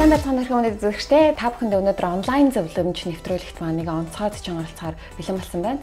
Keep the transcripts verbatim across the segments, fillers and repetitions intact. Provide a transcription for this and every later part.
Сайн байцгаана өрхөн өнөд үзэгчдээ та бүхэнд өнөөдөр онлайн зөвлөмж нэвтрүүлэгт маань нэг онцгой чанаралцаар бэлэн болсон байна.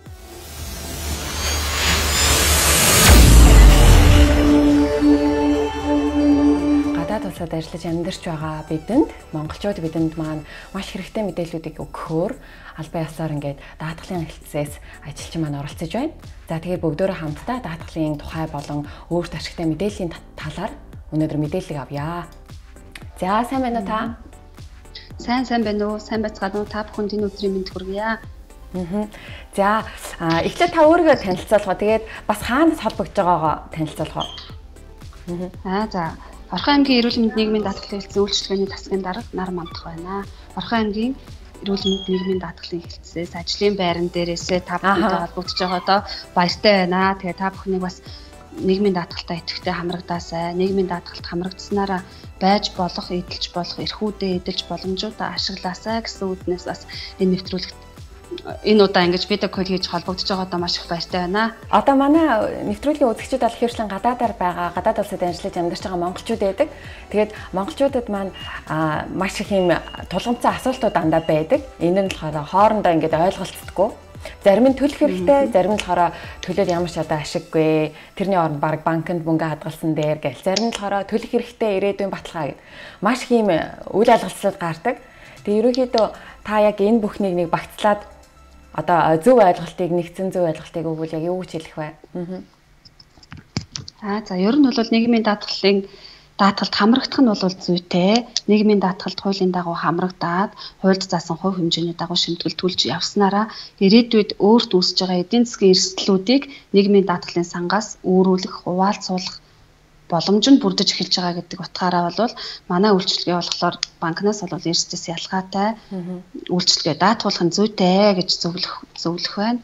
Гадаад улсад ажиллаж амьдарч байгаа бидэнд, монголчууд бидэнд маань маш хэрэгтэй мэдээллүүдийг өгөхөөр албан ёсоор ингээд даатгалын хэлтсээс ажилчин маань оролцож байна. За тэгээд бүгдөө хамтдаа даатгалын тухай болон өөрт ашигтай мэдээллийн талаар өнөөдөр мэдээлэл авъя. За сайн байна уу та? Сайн сайн байна уу? Сайн байцгаана уу? Та бүхэнд энэ өдрийн мэнд хүргье. Аа. За эхлээд та өөрийгөө танилцуулгаа. Тэгээд бас хаанаас холбогдож байгаагаа танилцуулгаа. Аа за. Орхон аймгийн эрүүл мэндийн нийгмийн даатгалын хэлтсийн үйлчлэгээний засгийн дарга Нар Мандах байна. Орхон аймгийн эрүүл мэндийн нийгмийн даатгалын хэлтсээс ажлын байран дээрээсээ та бүхэнтэй холбогдож байгаадаа баяртай байна. Тэгээд та бүхнийг бас нийгмийн даатгалтай идэвхтэй хамрагдаасай. Нийгмийн даатгалд хамрагдсанараа байж болох, эдэлж болох, эрхүүдээ эдэлж боломжуудаа ашиглаасай гэсэн үднээс бас энэ нэвтрүүлэгт энэ удаа ингэж видео кол хийж холбогдож байгаадаа маш их баяртай байна. Одоо манай нэвтрүүлгийн үзэгчид бол ихэвчлэн гадаадаар байгаа, гадаад улсад ажиллаж амьдарч байгаа монголчууд байдаг. Тэгээд монголчуудад маань маш их юм тулгамцсан асуултууд дандаа байдаг. Энэ нь болохоор хоорондоо ингэж ойлголцдоггүй. Зарим нь төлөх хэрэгтэй, зарим нь болохоор төлөөд ямар ч одоо ашиггүй. Тэрний оронд баг банкнд мөнгө хадгалсан дээр гэл. Зарим нь болохоор төлөх хэрэгтэй ирээдүйн баталгаа гэд. Маш их юм үйл ойлголцол гардаг. Тэгээ ерөнхийдөө та яг энэ бүхнийг нэг багцлаад одоо зөв ойлголтыг нэгцэн зөв ойлголтыг өгвөл яг юу гэж хэлэх вэ? Аа за ер нь бол нийгмийн даатгалын даатгалд хамрагдах нь бол зүйтэй. Нийгмийн даатгалд хуулийн дагуу хамрагдаад хуульд заасан хувь хэмжээний дагуу шимтгэл төлж явснараа ирээдүйд өөрт үүсэж байгаа эдийн засгийн эрсдлүүдийг нийгмийн даатгалын сангаас өөрүүлэх, хуваалцуулах боломж нь бүрдэж эхэлж байгаа гэдэг утгаараа бол манай үйлчлэгээ болохоор банкнаас бол эрсдэс ялгаатай үйлчлэгээ даатгуулах нь зүйтэй гэж зөвлөх зөвлөх байна.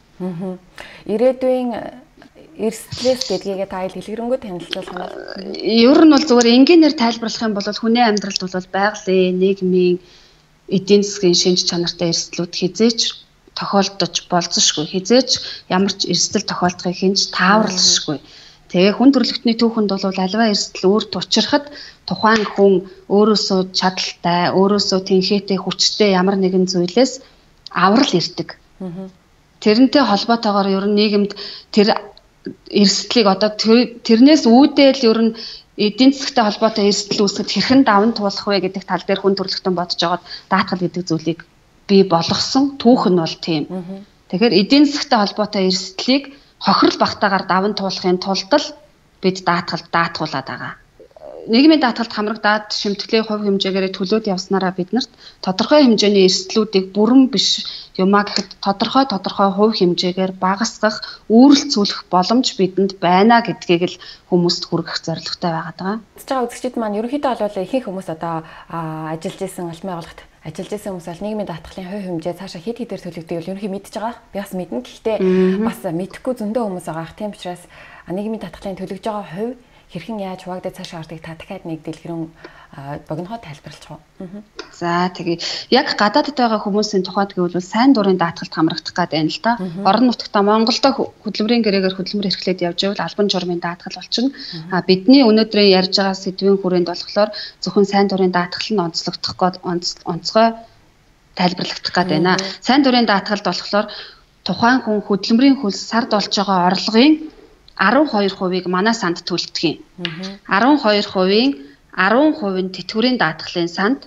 Ирээдүйн эрсдлээс гэдгийг та хэлгэрэнгүй танилцуулах нь. Ер нь бол зөвхөн энгийнээр тайлбарлах юм бол хүний амьдралд бол байгалийн, нийгмийн, эдийн засгийн шинж чанартай эрсдлүүд хизээч тохиолдож болзошгүй. Хизээч ямар ч эрсдэл тохиолдохыг хинж тааварлашгүй. Тэгээ хүн төрөлхтний түүхэнд бол аливаа эрсдэл өөрт учрахад тухайн хүн өөрөөсөө чадaltaй, өөрөөсөө тэнхээтэй, хүчтэй ямар нэгэн зүйлээс аврал ирдэг. Тэрнтэй холбоотойгоор ер нь нийгэмд тэр эрсдлийг одоо тэрнээс үүдэл ер нь эдийн засгтай холбоотой эрсдэл үүсгэхэд хэрхэн даван туулах вэ гэдэг тал дээр хүн төрөлхтөн бодож байгаад даатгал гэдэг зүйлийг бий болгосон. Түүх нь бол тийм. Тэгэхээр эдийн засгтай холбоотой эрсдлийг хохирол багтаагаар даван туулахын тулд л бид даатгалд даатгуулад байгаа. Нийгмийн даатгалд хамрагдаад шимтгэлээ хувь хэмжээгээр төлөөд явснараа биднэрт тодорхой хэмжээний эрсдлүүдийг бүрэн биш юмаа гэхэд тодорхой тодорхой хувь хэмжээгээр багасгах, үүрэлцүүлэх боломж бидэнд байна гэдгийг л хүмүүст хүргэх зорилготой байгаад байгаа. Тэгж байгаа үзэгчид маань ерөнхийдөө бол ихэнх хүмүүс одоо ажиллаж исэн албан байгууллагт ажиллаж исэн хүмүүс бол нийгмийн даатгалын хувь хэмжээ цаашаа хэд хэдээр төлөгдөг бол ерөнхий мэдж байгаа. Би бас мэднэ. Гэхдээ бас мэдэхгүй зөндөө хүмүүс байгаа. Тийм учраас нийгмийн даатгалын төлөгж байгаа хувь хэрхэн яаж хуваагдаж цаашаа ордыг та дахиад нэг дэлгэрэн богинохоо тайлбарлаж байгаа. За тэгээ яг гадаадд байгаа хүмүүсийн тухайд гэвэл сайн дурын даатгалд хамрагдах гэдэг байна л да. Орон нутгата Монголдо хөдөлмөрийн гэрээгээр хөдөлмөр эрхлээд явж байвал албан журмын даатгал болчихно. А бидний өнөөдрийн ярьж байгаа сэдвийн хүрээнд болохоор зөвхөн сайн дурын даатгал нь онцлогдох гээд онцгой тайлбарлагдах гээд байна. Сайн дурын даатгалд болохоор тухайн хүн хөдөлмөрийн хөлс сард олж байгаа орлогын арван хоёр хувийг манай санд төлдөг юм. арван хоёр хувийн арван хувь нь тэтгэврийн даатгалын санд,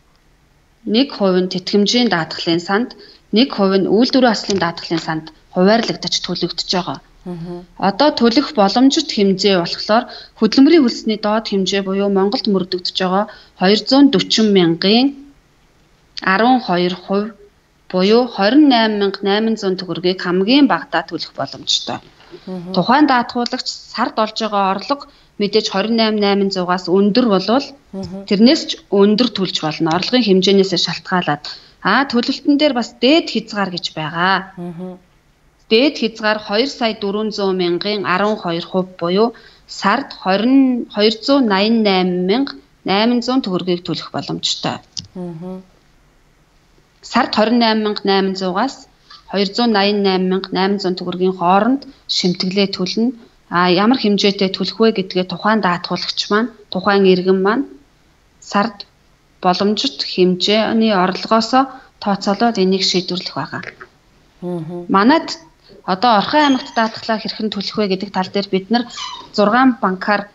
нэг хувь нь тэтгэмжийн даатгалын санд, нэг хувь нь үйлдвэрийн аслын даатгалын санд хуваарлагдаж төлөгдөж байгаа. Одоо төлөх боломжит хэмжээ болохоор хөдөлмөрийн хөлсний доод хэмжээ буюу Монголд мөрдөгдөж байгаа двадцать дөрвөн мянган арван хоёр хувь буюу двадцать восемь мянга восемь жүз төгрөгийг хамгийн багадаа төлөх боломжтой. Тухайн даатгуулагч сард олж байгаа орлого мэдээж двадцать восемь мянган восемь жүзээс өндөр болвол тэрнээс ч өндөр төлж болно. Орлогын хэмжээнээс шалтгаалаад аа төлөлтөн дээр бас дээд хязгаар гэж байгаа. Дээд хязгаар хоёр сая дөрвөн зуун мянган арван хоёр хувь буюу сард двадцать двадцать восемь мянга восемь жүз төгрөгийг төлөх боломжтой. Сард двадцать восемь мянга восемь жүзээс двадцать восемь мянга восемь жүз төгрөгийн хооронд шимтгэлээ төлнө. А ямар хэмжээтэй төлөх вэ гэдгээ тухайн даатгуулагч маань, тухайн иргэн маань сард боломжит хэмжээний орлогоосоо тооцоолоод энийг шийдвэрлэх байгаа. Манайд одоо Орхон аймагт даатгалаа хэрхэн төлөх вэ гэдэг тал дээр бид нар зургаан банкар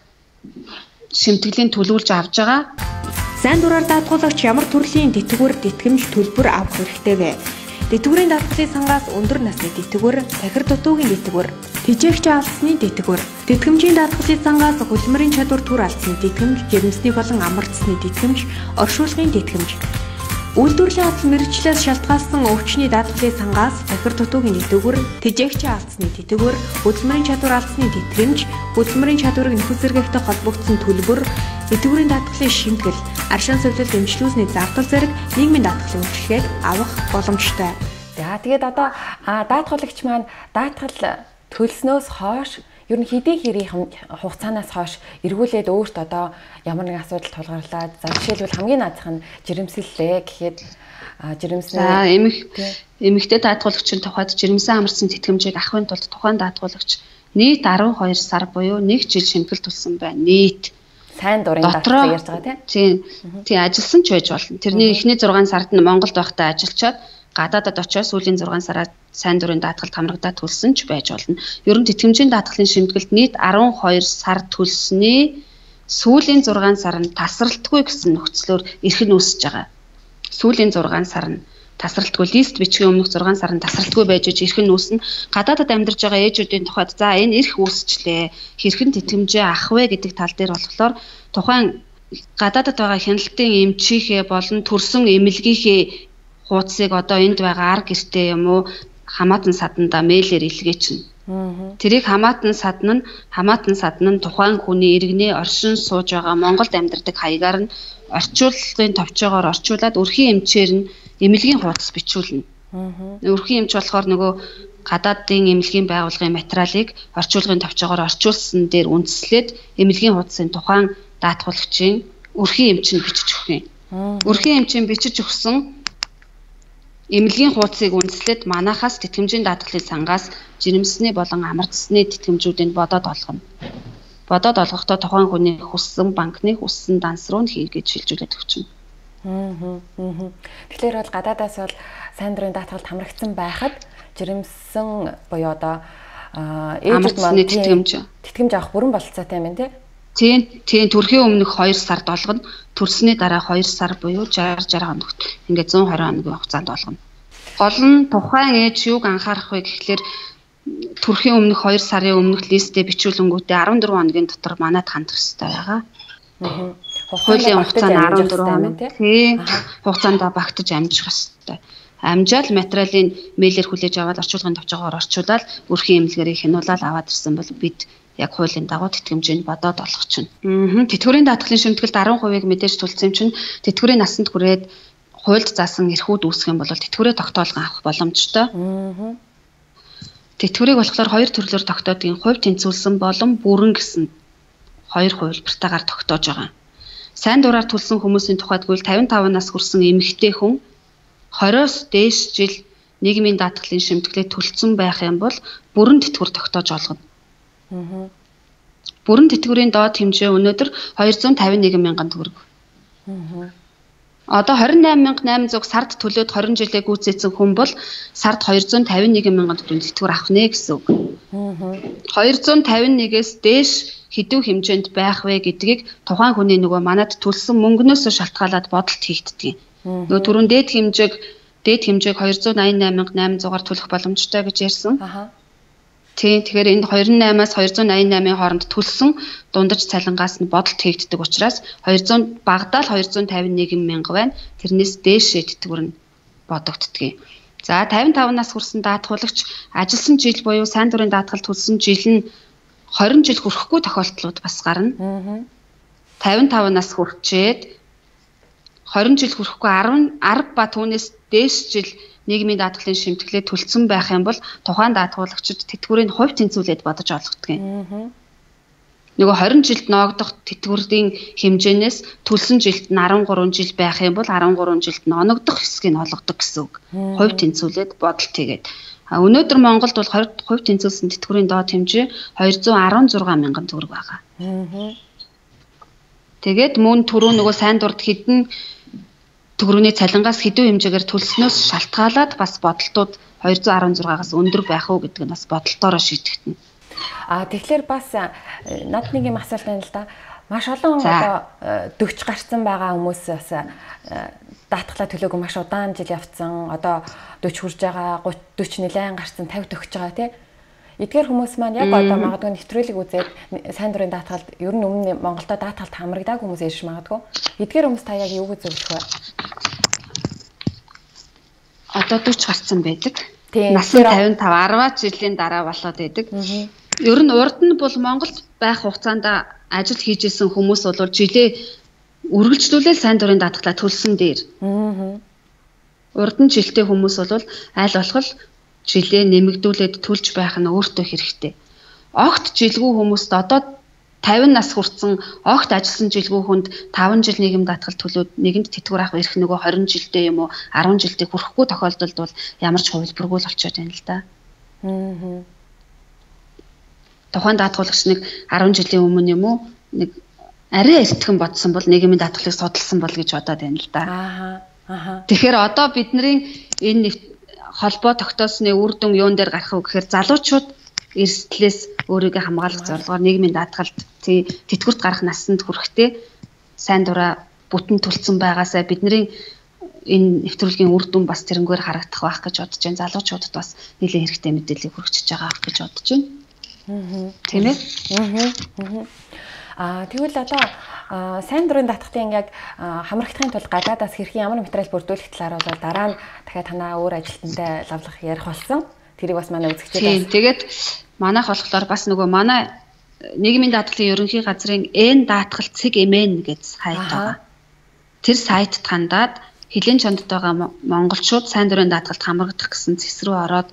шимтгэлийн төлөвлөж авж байгаа. Сайн дураар даатгуулагч ямар төрлийн тэтгэвэр тэтгэмж төлбөр авах хэрэгтэй вэ? Тэтгэврийн даатгалын сангаас өндөр насны тэтгэвэр, тахир дутуугийн тэтгэвэр, тэжээгч алдсны тэтгэвэр, тэтгэмжийн даатгалын сангаас хөлмөрийн чадвар түр алдсны тэтгэмж, жирэмсний болон амардсны тэтгэмж, оршуулгын тэтгэмж, үйлдвэрлэлийн ажил мэргэжлээс шалтгаалсан өвчний даатгалын сангаас тахир дутуугийн тэтгэвэр, тэжээгч алдсны тэтгэвэр, хөлмөрийн чадвар алдсны тэтгэмж, хөлмөрийн чадварыг нөхөс зэрэгтэй холбогдсон төлбөр, тэтгэврийн даатгалын шимтгэл, аршин сувлал дэмжлүүлсний зардал зэрэг нийгмийн даатгалын үйлчлэгийг авах боломжтой. За тэгээд одоо даатгуулагч маань даатгал төлснөөс хойш ер нь хэдий хэрийн хугацаанаас хойш эргүүлээд өөрт одоо ямар нэг асуудал тулгарлаад за жишээлбэл хамгийн наадах нь жирэмслэлээ гэхэд жирэмсэн за эмх эмхтэй даатгуулагчийн тухайд жирэмсэн амарсан тэтгэмжийг авахын тулд тухайн даатгуулагч нийт арван хоёр сар буюу нэг жил шимтгэл төлсөн байна. Нийт сайн дурын даатгал ярьж байгаа тийм. Тийм ажилласан ч байж болно. Тэрний эхний зургаан сард нь Монголд байхдаа ажиллачаад гадаадад очиж сүүлийн зургаан сараад сайн дурын даатгалд хамрагдаад төлсөн ч байж болно. Ер нь тэтгэмжийн даатгалын шимтгэлд нийт арван хоёр сар төлсөний сүүлийн зургаан сар нь тасралтгүй гэсэн нөхцлөөр эрхэн үүсэж байгаа. Сүүлийн зургаан сар нь тасралтгүй лист бичгийн өмнөх зургаан сар нь тасралтгүй байж эрхэн үүснэ. Гадаадад амьдарч байгаа ээжүүдийн тухайд за энэ эрх үүсчлээ. Хэрхэн тэтгэмжээ авах вэ гэдэг тал дээр болохоор тухайн гадаадад байгаа хяналтын эмчийнхээ болон төрсөн эмнэлгийнхээ хуудсыг одоо энд байгаа ар гэртээ юм уу хамаатан саданда мэйлээр илгээчихнэ. Тэрийг хамаатан садна нь хамаатан садна нь тухайн хүний иргэний оршин сууж байгаа Монголд амьдардаг хаягаар нь орчуулгын товчоогоор орчуулад өрхийн эмчээр нь эмнэлгийн хуудас бичүүлнэ. Өрхийн эмч болохоор нөгөө гадаадын эмнэлгийн байгууллагын материалыг орчуулгын товчоогоор орчуулсан дээр үндэслээд эмнэлгийн хуудасын тухайн даатгуулагчийн өрхийн эмч нь бичиж өгөх юм. Өрхийн эмч нь бичиж өгсөн эмнэлгийн хуудсыг үндэслээд манахаас тэтгэмжийн даатгалын сангаас жирэмсний болон амардсны тэтгэмжүүдийг бодоод олгоно. Бодоод олгохдоо тухайн хүний хүссэн банкны хүссэн данс руу хийгээд шилжүүлээд өгчнө. Аа. Тэгэхээр бол гадаадаас бол сайн дурын даатгалд хамрагдсан байхад жирэмсэн буюу одоо ээжүүд маань тэтгэмж тэтгэмж авах бүрэн бололцоотой юм байна тий. Тийм, тийм төрхийн өмнөх хоёр сард олгоно. Төрсний дараа хоёр сар буюу шийдэж шийдэж хоногт ингээд зуун хорин хоногийн хугацаанд олгоно. Гол нь тухайн ээж юуг анхаарах вэ гэхлээр төрхийн өмнөх хоёр сарын өмнөх листээ бичүүлэнгүүтээ арван дөрвөн хоногийн дотор манайд хандах хэрэгтэй байгаа. Аа. Хуулийн хугацаа нь арван дөрвөн хоног тийм. Хугацаанд багтаж амжих хэрэгтэй. Амжаал материалын мэйлээр хүлээж аваад орчуулгын товчоогоор орчуулаад өрхийн эмнэлгэрийг хянуулаад аваад ирсэн бол бид яг хуулийн дагуу тэтгэмжийг бодоод олгох чинь. Аа. Тэтгэврийн даатгалын шимтгэлд арван хувийг мэдээж төлсөн юм чинь тэтгэврийн насанд хүрээд хуульд заасан эрхүүд үүсэх юм бол тэтгэврээ тогтоолгон авах боломжтой. Аа. Тэтгэврийг болохоор хоёр төрлөөр тогтоодгийн хувь тэнцвүүлсэн болон бүрэн гэсэн хоёр хувилбартаагаар тогтоож байгаа. Сайн дураар төлсөн хүмүүсийн тухайд гэвэл тавин таван нас хүрсэн эмэгтэй хүн хориос дээш жил нийгмийн даатгалын шимтгэлээ төлсөн байх юм бол бүрэн тэтгэвэр тогтоож олгоно. Аа. Бүрэн тэтгэврийн доод хэмжээ өнөөдөр хоёр зуун тавин нэг мянган төгрөг. Аа. Одоо хорин найман мянга найман зуун сард төлөөд хорин жилээ гүйцээсэн хүн бол сард хоёр зуун тавин нэг мянган төгрөгийн тэтгэвэр авах нэ гэсэн үг. Аа. хоёр зуун тавин нэгээс дээш хэдүү хэмжээнд байх вэ гэдгийг тухайн хүний нөгөө манад төлсөн мөнгнөөс шалтгаалаад бодолт хийгддэг. Нөгөө түрүүн дээд хэмжээг дээд хэмжээг хоёр зуун аян найман мянга найман зуугаар төлөх боломжтой гэж ярьсан. Аа. Тийм тэгэхээр энд хоёр зуун наймаас хоёр зуун аян наймын хооронд төлсөн дундаж цалингаас нь бодолт хийгддэг учраас хоёр зуун багадаа л хоёр зуун тавин нэг мянга байна. Тэрнээс дээшээ тэтгэвэр нь бодогддгийг. За тавин таван нас хүрсэн даатгуулагч ажилласан жил буюу сайн дурын даатгал төлсөн жил нь хорин жил хүрэхгүй тохиолдлууд бас гарна. Аа. тавин таван нас хүрчээд хорин жил хүрэхгүй арван ба түүнээс дээш жил нийгмийн даатгалын шимтгэлээ төлсөн байх юм бол тухайн даатгуулагчид тэтгэврийн хувь тэнцвүүлээд бодож олгодог юм. Аа. Нөгөө хорин жилд ноогдох тэтгэврийн хэмжээнээс төлсөн жилд нь арван гурван жил байх юм бол арван гурван жилд нь оногдох хэсгийг олгодог гэсэн үг. Хувь тэнцвүүлээд бодолт хийгээд. А өнөөдөр Монголд бол хувь тэнцвүүлсэн тэтгэврийн доод хэмжээ хоёр зуун арван зургаан мянган төгрөг байгаа. Аа. Тэгээд мөн түрүү нөгөө сайн дурд хэдэн тэтгэврийн цалингаас хэдэн хэмжээгээр төлснөөс шалтгаалаад бас бодолтууд two hundred sixteen-аас өндөр байх уу гэдэг нь бас бодолтоороо шийдэгдэнэ. А тэгэхээр бас над нэг юм асуулт байна л да. Маш олон одоо forty гарсан байгаа хүмүүс бас даатгалаа төлөөгүй маш удаан жил явцсан. Одоо forty хүрж байгаа, thirty нэлээд гарсан, fifty төгсөж байгаа тий. Эдгээр хүмүүс маань яг одоо магадгүй нэвтрүүлэг үзээд сайн дурын даатгалд ер нь өмнө Монголдо даатгалд хамрагдаг хүмүүс ирж магадгүй. Эдгээр хүмүүс та яг юуг зөвлөх вэ? Одоо forty гарсан байдаг. Нас нь fifty-five ten жилийн дараа болоод байдаг. Ер нь урд нь бол Монголд байх хугацаанд ажил хийж исэн хүмүүс бол жилээ үргэлжлүүлэл сайн дурын даатгалаа төлсөн дээр. Урд нь жилтэй хүмүүс бол аль болох жилээ нэмэгдүүлээд төлж байх нь өөртөө хэрэгтэй. Огт жилгүй хүмүүст одоо fifty нас хүрсэн огт ажилласан жилгүй хүнд five жил нийгэм даатгал төлөөд нэгэнд тэтгэвэр авах эрх нөгөө twenty жилдээ юм уу ten жилдээ хүрэхгүй тохиолдолд бол ямар ч хувилбаргүй л болчиход байна л да. Аа. Тухайн даатгуулагч нэг ten жилийн өмнө юм уу нэг арай эртхэн бодсон бол нийгмийн даатгалыг судалсан бол гэж бодоод байна л да. Аа. Аа. Тэгэхээр одоо бидний энэ холбоо тогтоосны үр дүн юун дээр гарах вэ гэхээр залуучууд эрсдлээс өөрийгөө хамгаалах зорилгоор нийгмийн даатгалд тэтгэврт гарах насанд хүрэхдээ сайн дураа бүтэн төлцсөн байгаасаа бидний энэ нэвтрүүлгийн үр дүн бас тэрнгээр харагдах байх гэж бодож байна. Залуучуудад бас нэлээд хэрэгтэй мэдээллийг хүргэж байгаа гэж бодож байна. Аа. Тийм ээ. Аа. Аа тэгвэл одоо сайн дурын даатгалын яг хамрагдахын тулд гадаадаас хэрхэн ямар материал бүрдүүлэх талаар бол дараа нь дахиад танаа өөр ажилтнтай лавлах ярих болсон. Тэрийг бас манай үзэгчдээ. Тэгээд манайх болохоор бас нөгөө манай нийгмийн даатгалын ерөнхий газрын N даатгал цэг эмэн гэж сайт байгаа. Тэр сайтд хандаад хилийн чондод байгаа монголчууд сайн дурын даатгалд хамрагдах гэсэн зэс рүү ороод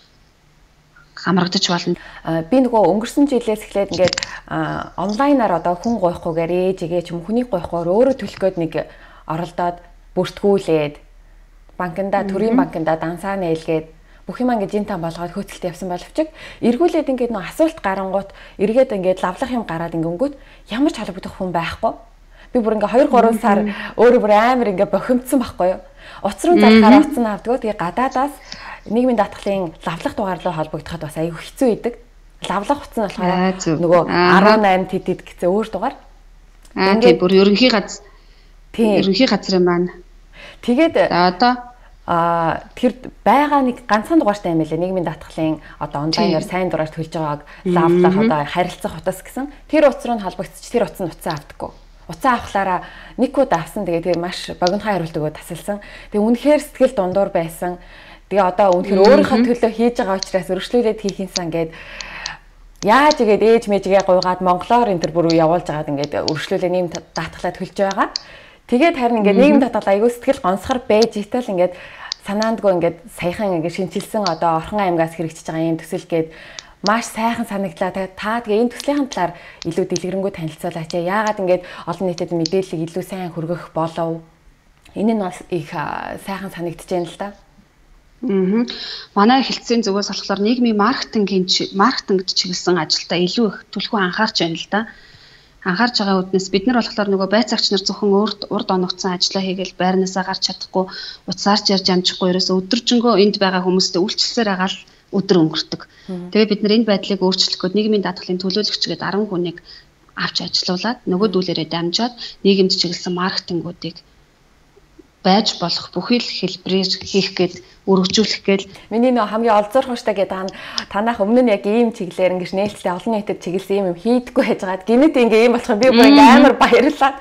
хамрагдаж болно. Би нөгөө өнгөрсөн жилээс эхлээд ингээд онлайнаар одоо хүн гойхгүйгээр ээжигээ ч юм хүнийг гойхгүйгээр өөрөө төлөхөд нэг оролдоод бүртгүүлээд банкнда төрийн банкнда дансаа нээлгээд бүх юм ингээд жинтан болгоод хөөцөлт явсан боловч эргүүлээд ингээд нөгөө асуулт гарангуут эргээд ингээд лавлах юм гараад ингээд ямар ч халбагдах хүн байхгүй. Би бүр ингээд two three сар өөрөө бүр амар ингээд бохимдсан байхгүй юу. Утас руу залхаар утсан авдгаа тэгээ гадаадаас нийгмийн даатгалын лавлах дугаарлуу холбогдоход бас аюу хэцүү идэг. Лавлах утас нь болохоор нөгөө eighteen тэд тэд гэсэн өөр дугаар. Аа тийм бүр ерөнхий газар. Тийм ерөнхий газрын маань. Тэгээд одоо а тэр байгаа нэг ганцхан дугаартай юм лээ нийгмийн даатгалын одоо онлайнаар сайн дураар төлж байгааг лавлах одоо харилцах утас гэсэн. Тэр утас руу холбогдчих тэр утас нь утсаа авдаггүй. Утсаа авахлаараа нэг код авсан тэгээ тэр маш богинохон хариулт өгөө тасалсан. Тэгээ үнэхээр сэтгэл дундуур байсан. Тэгээ одоо үнэхээр өөрийнхөө төлөө хийж байгаа учраас өргөжлүүлээд хийх юмсан гээд яаж игээд ээж мэжгээ гуйгаад монголоор энэ төр бүр явуулж байгаад ингээд өргөжлүүлээ нийгэм даатгалаа төлж байгаа. Тэгээд харин ингээд нийгэм даатгал аягүй сэтгэл гонсгор байж итэл ингээд санаандгүй ингээд саяхан ингээд шинчилсэн одоо орхон аймгаас хэрэгжиж байгаа юм төсөл гээд маш сайхан санагдлаа. Та тэгээ энэ төслийн талаар илүү дэлгэрэнгүй танилцуулаач. Яагаад ингээд олон нийтэд мэдээллийг илүү сайн хүргэх болов? Энэ нь бас их сайхан санагдаж байна л да. Аа. Манай хэлтсийн зүгээс болохоор нийгмийн маркетингийн маркетингд чиглэсэн ажилдаа илүү их түлхүү анхаарч байна л да. Анхаарч байгаа үднэс бид нар болохоор нөгөө байцаагч нар зөвхөн урд урд оногдсон ажиллаа хийгээл байрнаасаа гарч чадахгүй, уцаарч ярьж амжихгүй ерөөсө өдөржингөө энд байгаа хүмүүстэй үйлчлэлээр байгаа л өдөр өнгөрдөг. Тэгээ бид нар энэ байдлыг өөрчлөхөд нийгмийн даатгалын төлөөлөгч гээд ten хүнийг авч ажилуулад нөгөөдүүлээрээ дамжаад нийгэмд чиглэсэн маркетингуудыг байж болох бүхий л хэлбэрээр хийх гээд өргөжүүлэх гээл миний нөө хамгийн олзуурах хөштэй гэдэг танах өмнө нь яг ийм чиглэлээр ингэж нээлттэй олон нийтэд чиглэсэн юм хийдэггүй хайжгаад гинэт ингээ ийм болох би бүр ингээ амар баярлаа.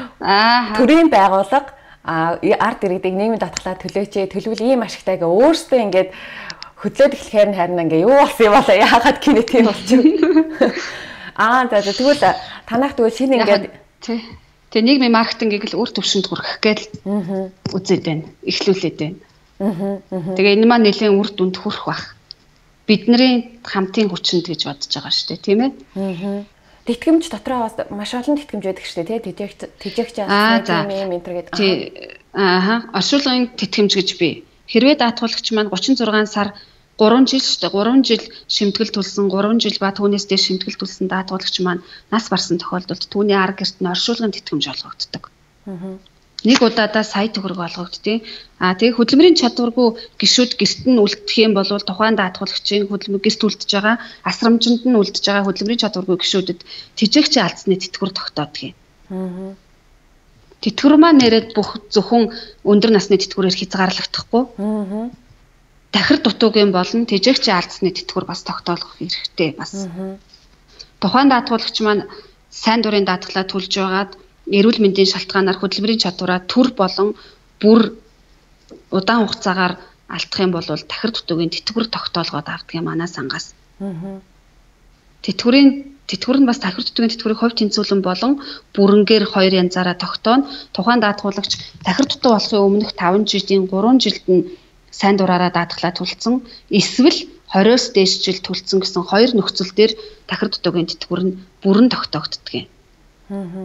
Аа төрийн байгууллага арт иргэдэг нийгмийн даатгалаа төлөөч төлөвл ийм ашигтай гээ өөртөө ингээд хөдлөөд эхлэхээр нь харин ингээ юу болсон юм болоо яагаад гинэт юм болчих. Аа тэгвэл танах тэгвэл шинэ ингээд тий Тэгээ нийгмийн маркетингийг л үр төвшөнд хүргэх гээл үзээд байна. Эхлүүлээд байна. Тэгээ энэ маань нэлээд үр дүнд хүрэх бах. Бидний хамтын хүчинд гэж бодож байгаа шүү дээ, тийм ээ? Тэтгэмж дотроо бас маш олон тэтгэмж байдаг шүү дээ, тий? Тэжээгч аа тийм юм энэ гэдэг. Тий. Ааха. Оршуулгын тэтгэмж гэж бий. Хэрвээ даатгуулагч маань thirty-six сар three жил шүү дээ. three жил шимтгэл төлсөн, three жил ба түүнээс дээш шимтгэл төлсөн даатгуулагч маань нас барсан тохиолдолд түүний арга гэрт нь оршуулгын тэтгэмж олгогддог. нэг удаадаа сая төгрөг олгогдтыг. А тэгээ хөдөлмөрийн чадваргүй гишүүд гэрт нь үлдэх юм бол тухайн даатгуулагчийн хөдөлмөр гэрт үлдэж байгаа асрамжинд нь үлдэж байгаа хөдөлмөрийн чадваргүй гишүүдэд тэжээгч алдсны тэтгэвэр тогтоодгийг. Аа. Тэтгэвэр маань нэрэд бүх зөвхөн өндөр насны тэтгэврээр хязгаарлагдахгүй. Аа. Дахир дутуугийн болон тэжээгч алдсны тэтгэвэр бас тогтоолох хэрэгтэй бас. Аа. Тухайн даатгуулагч маань сайн дурын даатгалаа төлж байгаад эрүүл мэндийн шалтгаанаар хөдөлмөрийн чадвараа төр болон бүр удаан хугацаагаар алдах юм бол дахир дутуугийн тэтгэвэр тогтоолгоод авдаг юм манай сангаас. Аа. Тэтгэврийн тэтгэвэр нь бас дахир дутуугийн тэтгэврийг хувь тэнцвүүлэн болон бүрэнгээр хоёр янзаараа тогтооно. Тухайн даатгуулагч дахир дутуу болохын өмнөх таван жилийн гурван жилд нь сайн дураараа даатгалаа төлсөн. Эсвэл хориос дээш жил төлсөн гэсэн хоёр нөхцөл дээр дахир дутуугийн тэтгэвэр нь бүрэн тогтоогддог юм. Аа.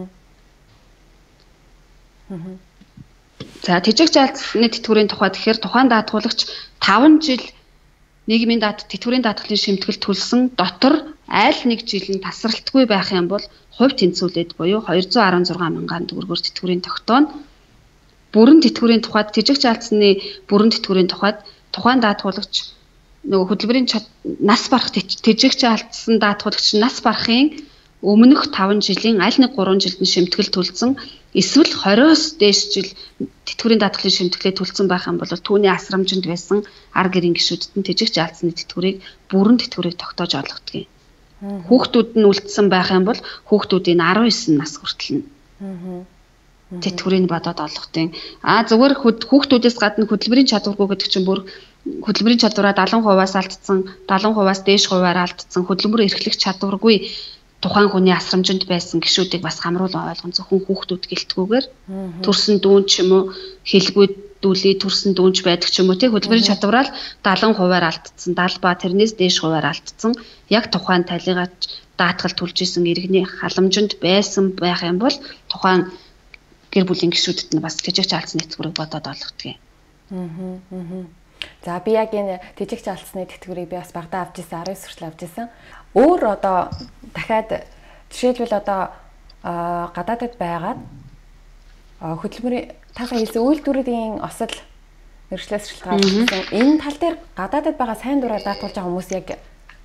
За тэжээгч алдсны тэтгэврийн тухай тэгэхээр тухайн даатгуулагч таван жил нийгмийн даат тэтгэврийн даатгалын шимтгэл төлсөн дотор айл нэг жил нь тасралтгүй байх юм бол хувь тэнцвүүлээд буюу двести сixty-six мянган төгрөгөөр тэтгэврийн тогтооно. Бүрэн тэтгэврийн тухайд тэжээгч алдсны бүрэн тэтгэврийн тухайд тухайн даатгуулагч нөгөө хөдөлмөрийн нас барах тэжээгч алдсан даатгуулагч нас барахын өмнөх таван жилийн аль нэг гурван жилд нь шимтгэл төлсөн эсвэл twenty-оос дээш жил тэтгэврийн даатгалын шимтгэлээ төлсөн байх юм бол түүний асрамжинд байсан ар гэрийн гишүүдэд нь тэжээгч алдсны тэтгэврийг бүрэн тэтгэврийг тогтоож олгодог юм. Хүүхдүүд нь үлдсэн байх юм бол хүүхдүүдийн nineteen нас хүртэл нь тэтгэврийг бодоод олгодог юм. А зүгээр хүүхдүүдээс гадна хөдөлмөрийн чадваргүй гэдэг чинь бүр хөдөлмөрийн чадвараа seventy percent-аас алдсан, seventy percent-аас дээш хувиар алдсан хөдөлмөр эрхлэх чадваргүй тухайн хүний асрамжинд байсан гишүүдийг бас хамруулан ойлгон зөвхөн хүүхдүүд гэлтгүүгээр төрсөн дүүн ч юм уу хэлгүйдүүлээ төрсөн дүүнч байдаг ч юм уу тий хөдөлмөрийн чадвараар seventy percent-аар алдсан seventy ба тэрнээс дээш хувиар алдсан яг тухайн талигач даатгал төлж исэн иргэний халамжинд байсан байх юм бол тухайн гэр бүлийн гишүүдэд нь бас тэжээгч алдсны тэтгэврийг бодоод олгодог юм. Аа. За би яг энэ тэжээгч алдсны тэтгэврийг би бас багтаа авч ирсэн nineteen хүртэл авч ирсэн. Өөр одоо дахиад жишээлбэл одоо гадаадд байгаад хөдөлмөрийн таасаа хэлсэн үйлдвэрийн осол мэргэжлээс шалтгаалсан энэ тал дээр гадаадд байгаа сайн дураар даатгуулж байгаа хүмүүс яг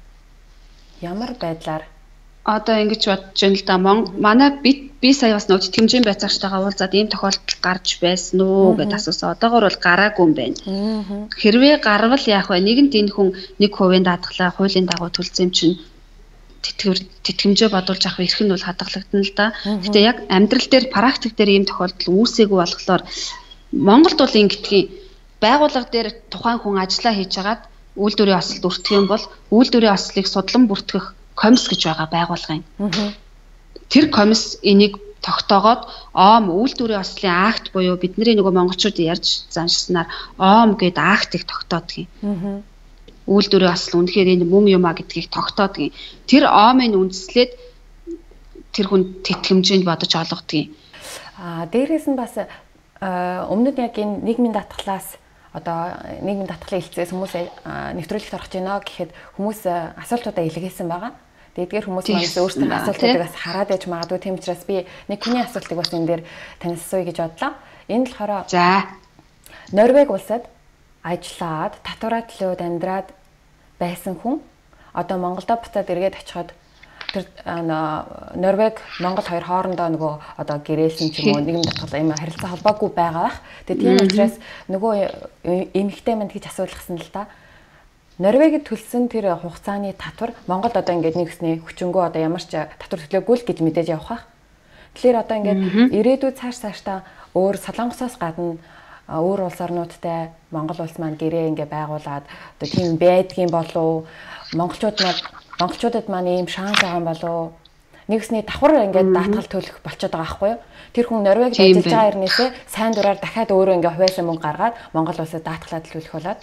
ямар байдлаар одоо ингэж бодож байна л да. Манай би би сая бас нөө тэтгэмжийн байцаагчтайгаа уулзаад ийм тохиолдол гарч байсан уу гэдээ асуусан. Одоогоор бол гараагүй юм байна. Хэрвээ гарвал яах вэ? Нэгэнт энэ хүн нэг хувийн даатгалаа хуулийн дагуу төлсөн юм чинь тэтгэвэр тэтгэмжээ бодуулж авах эрх нь бол хадгалагдана л да. Гэтэ яг амьдрал дээр практик дээр ийм тохиолдол үүсээгүй болохоор Монголд бол ингэдгийг байгууллага дээр тухайн хүн ажиллаа хийж агаад үйлдвэрийн осолд өртөх юм бол үйлдвэрийн ослыг судлан бүртгэх комисс гэж байгаа байгуулгын. Тэр комисс энийг тогтоогоод ООМ үйлдвэрийн ослын акт буюу бидний нөгөө монголчуудын ярьж заншснаар ООМ гэдэг актыг тогтоодог юм. Үйлдвэрийн осол үнэхээр энэ мөн юм а гэдгийг тогтоодог юм. Тэр ООМ-ыг үндэслээд тэр хүн тэтгэмжинд бодож олгодог юм. Аа дээрээс нь бас өмнөд яг энэ нийгмийн даатгалаас одоо нийгмийн даатгалын хэлцээс хүмүүс нэвтрүүлэгт орох гэж байна гэхэд хүмүүс асуултуудаа илгээсэн байгаа. Тэдгээр хүмүүс маань өөрсдөө асуултуудыг бас хараад байж магадгүй. Тийм учраас би нэг хүний асуултыг бас энэ дээр танаас асууя гэж бодлоо. Энэ болохоор за Норвеги улсад ажиллаад татвараа төлөөд амьдраад байсан хүн одоо Монголдо буцаад эргээд очиход тэр Норвеги Монгол хоёр хоорондоо нөгөө одоо гэрээлсэн ч юм уу нийгэм даатгал юм харилцаа холбоогүй байгаа бах. Тэгээ тийм учраас нөгөө эмэгтэй манд гэж асуулгасан л да. Норвегид төлсөн тэр хугацааны татвар Монголд одоо ингээд нэгсний хүчингөө одоо ямар ч татвар төлөөгүй л гэж мэдээж явах бах. Тэгэхээр одоо ингээд ирээдүйд цааш цаашдаа өөр Солонгосоос гадна өөр улс орнуудтай Монгол улс маань гэрээ ингээ байгуулад одоо тийм байдгийн болов монголчууд маань монголчуудад маань ийм шанс байгаа юм болов нэгсний давхар ингээд даатгал төлөх болчиход байгаа байхгүй юу? Тэр хүн Норвегид ажиллаж байгаа хэрнээсээ сайн дураар дахиад өөрөө ингээ хуваалцсан мөнгө гаргаад Монгол улсад даатгалаа төлөх болоод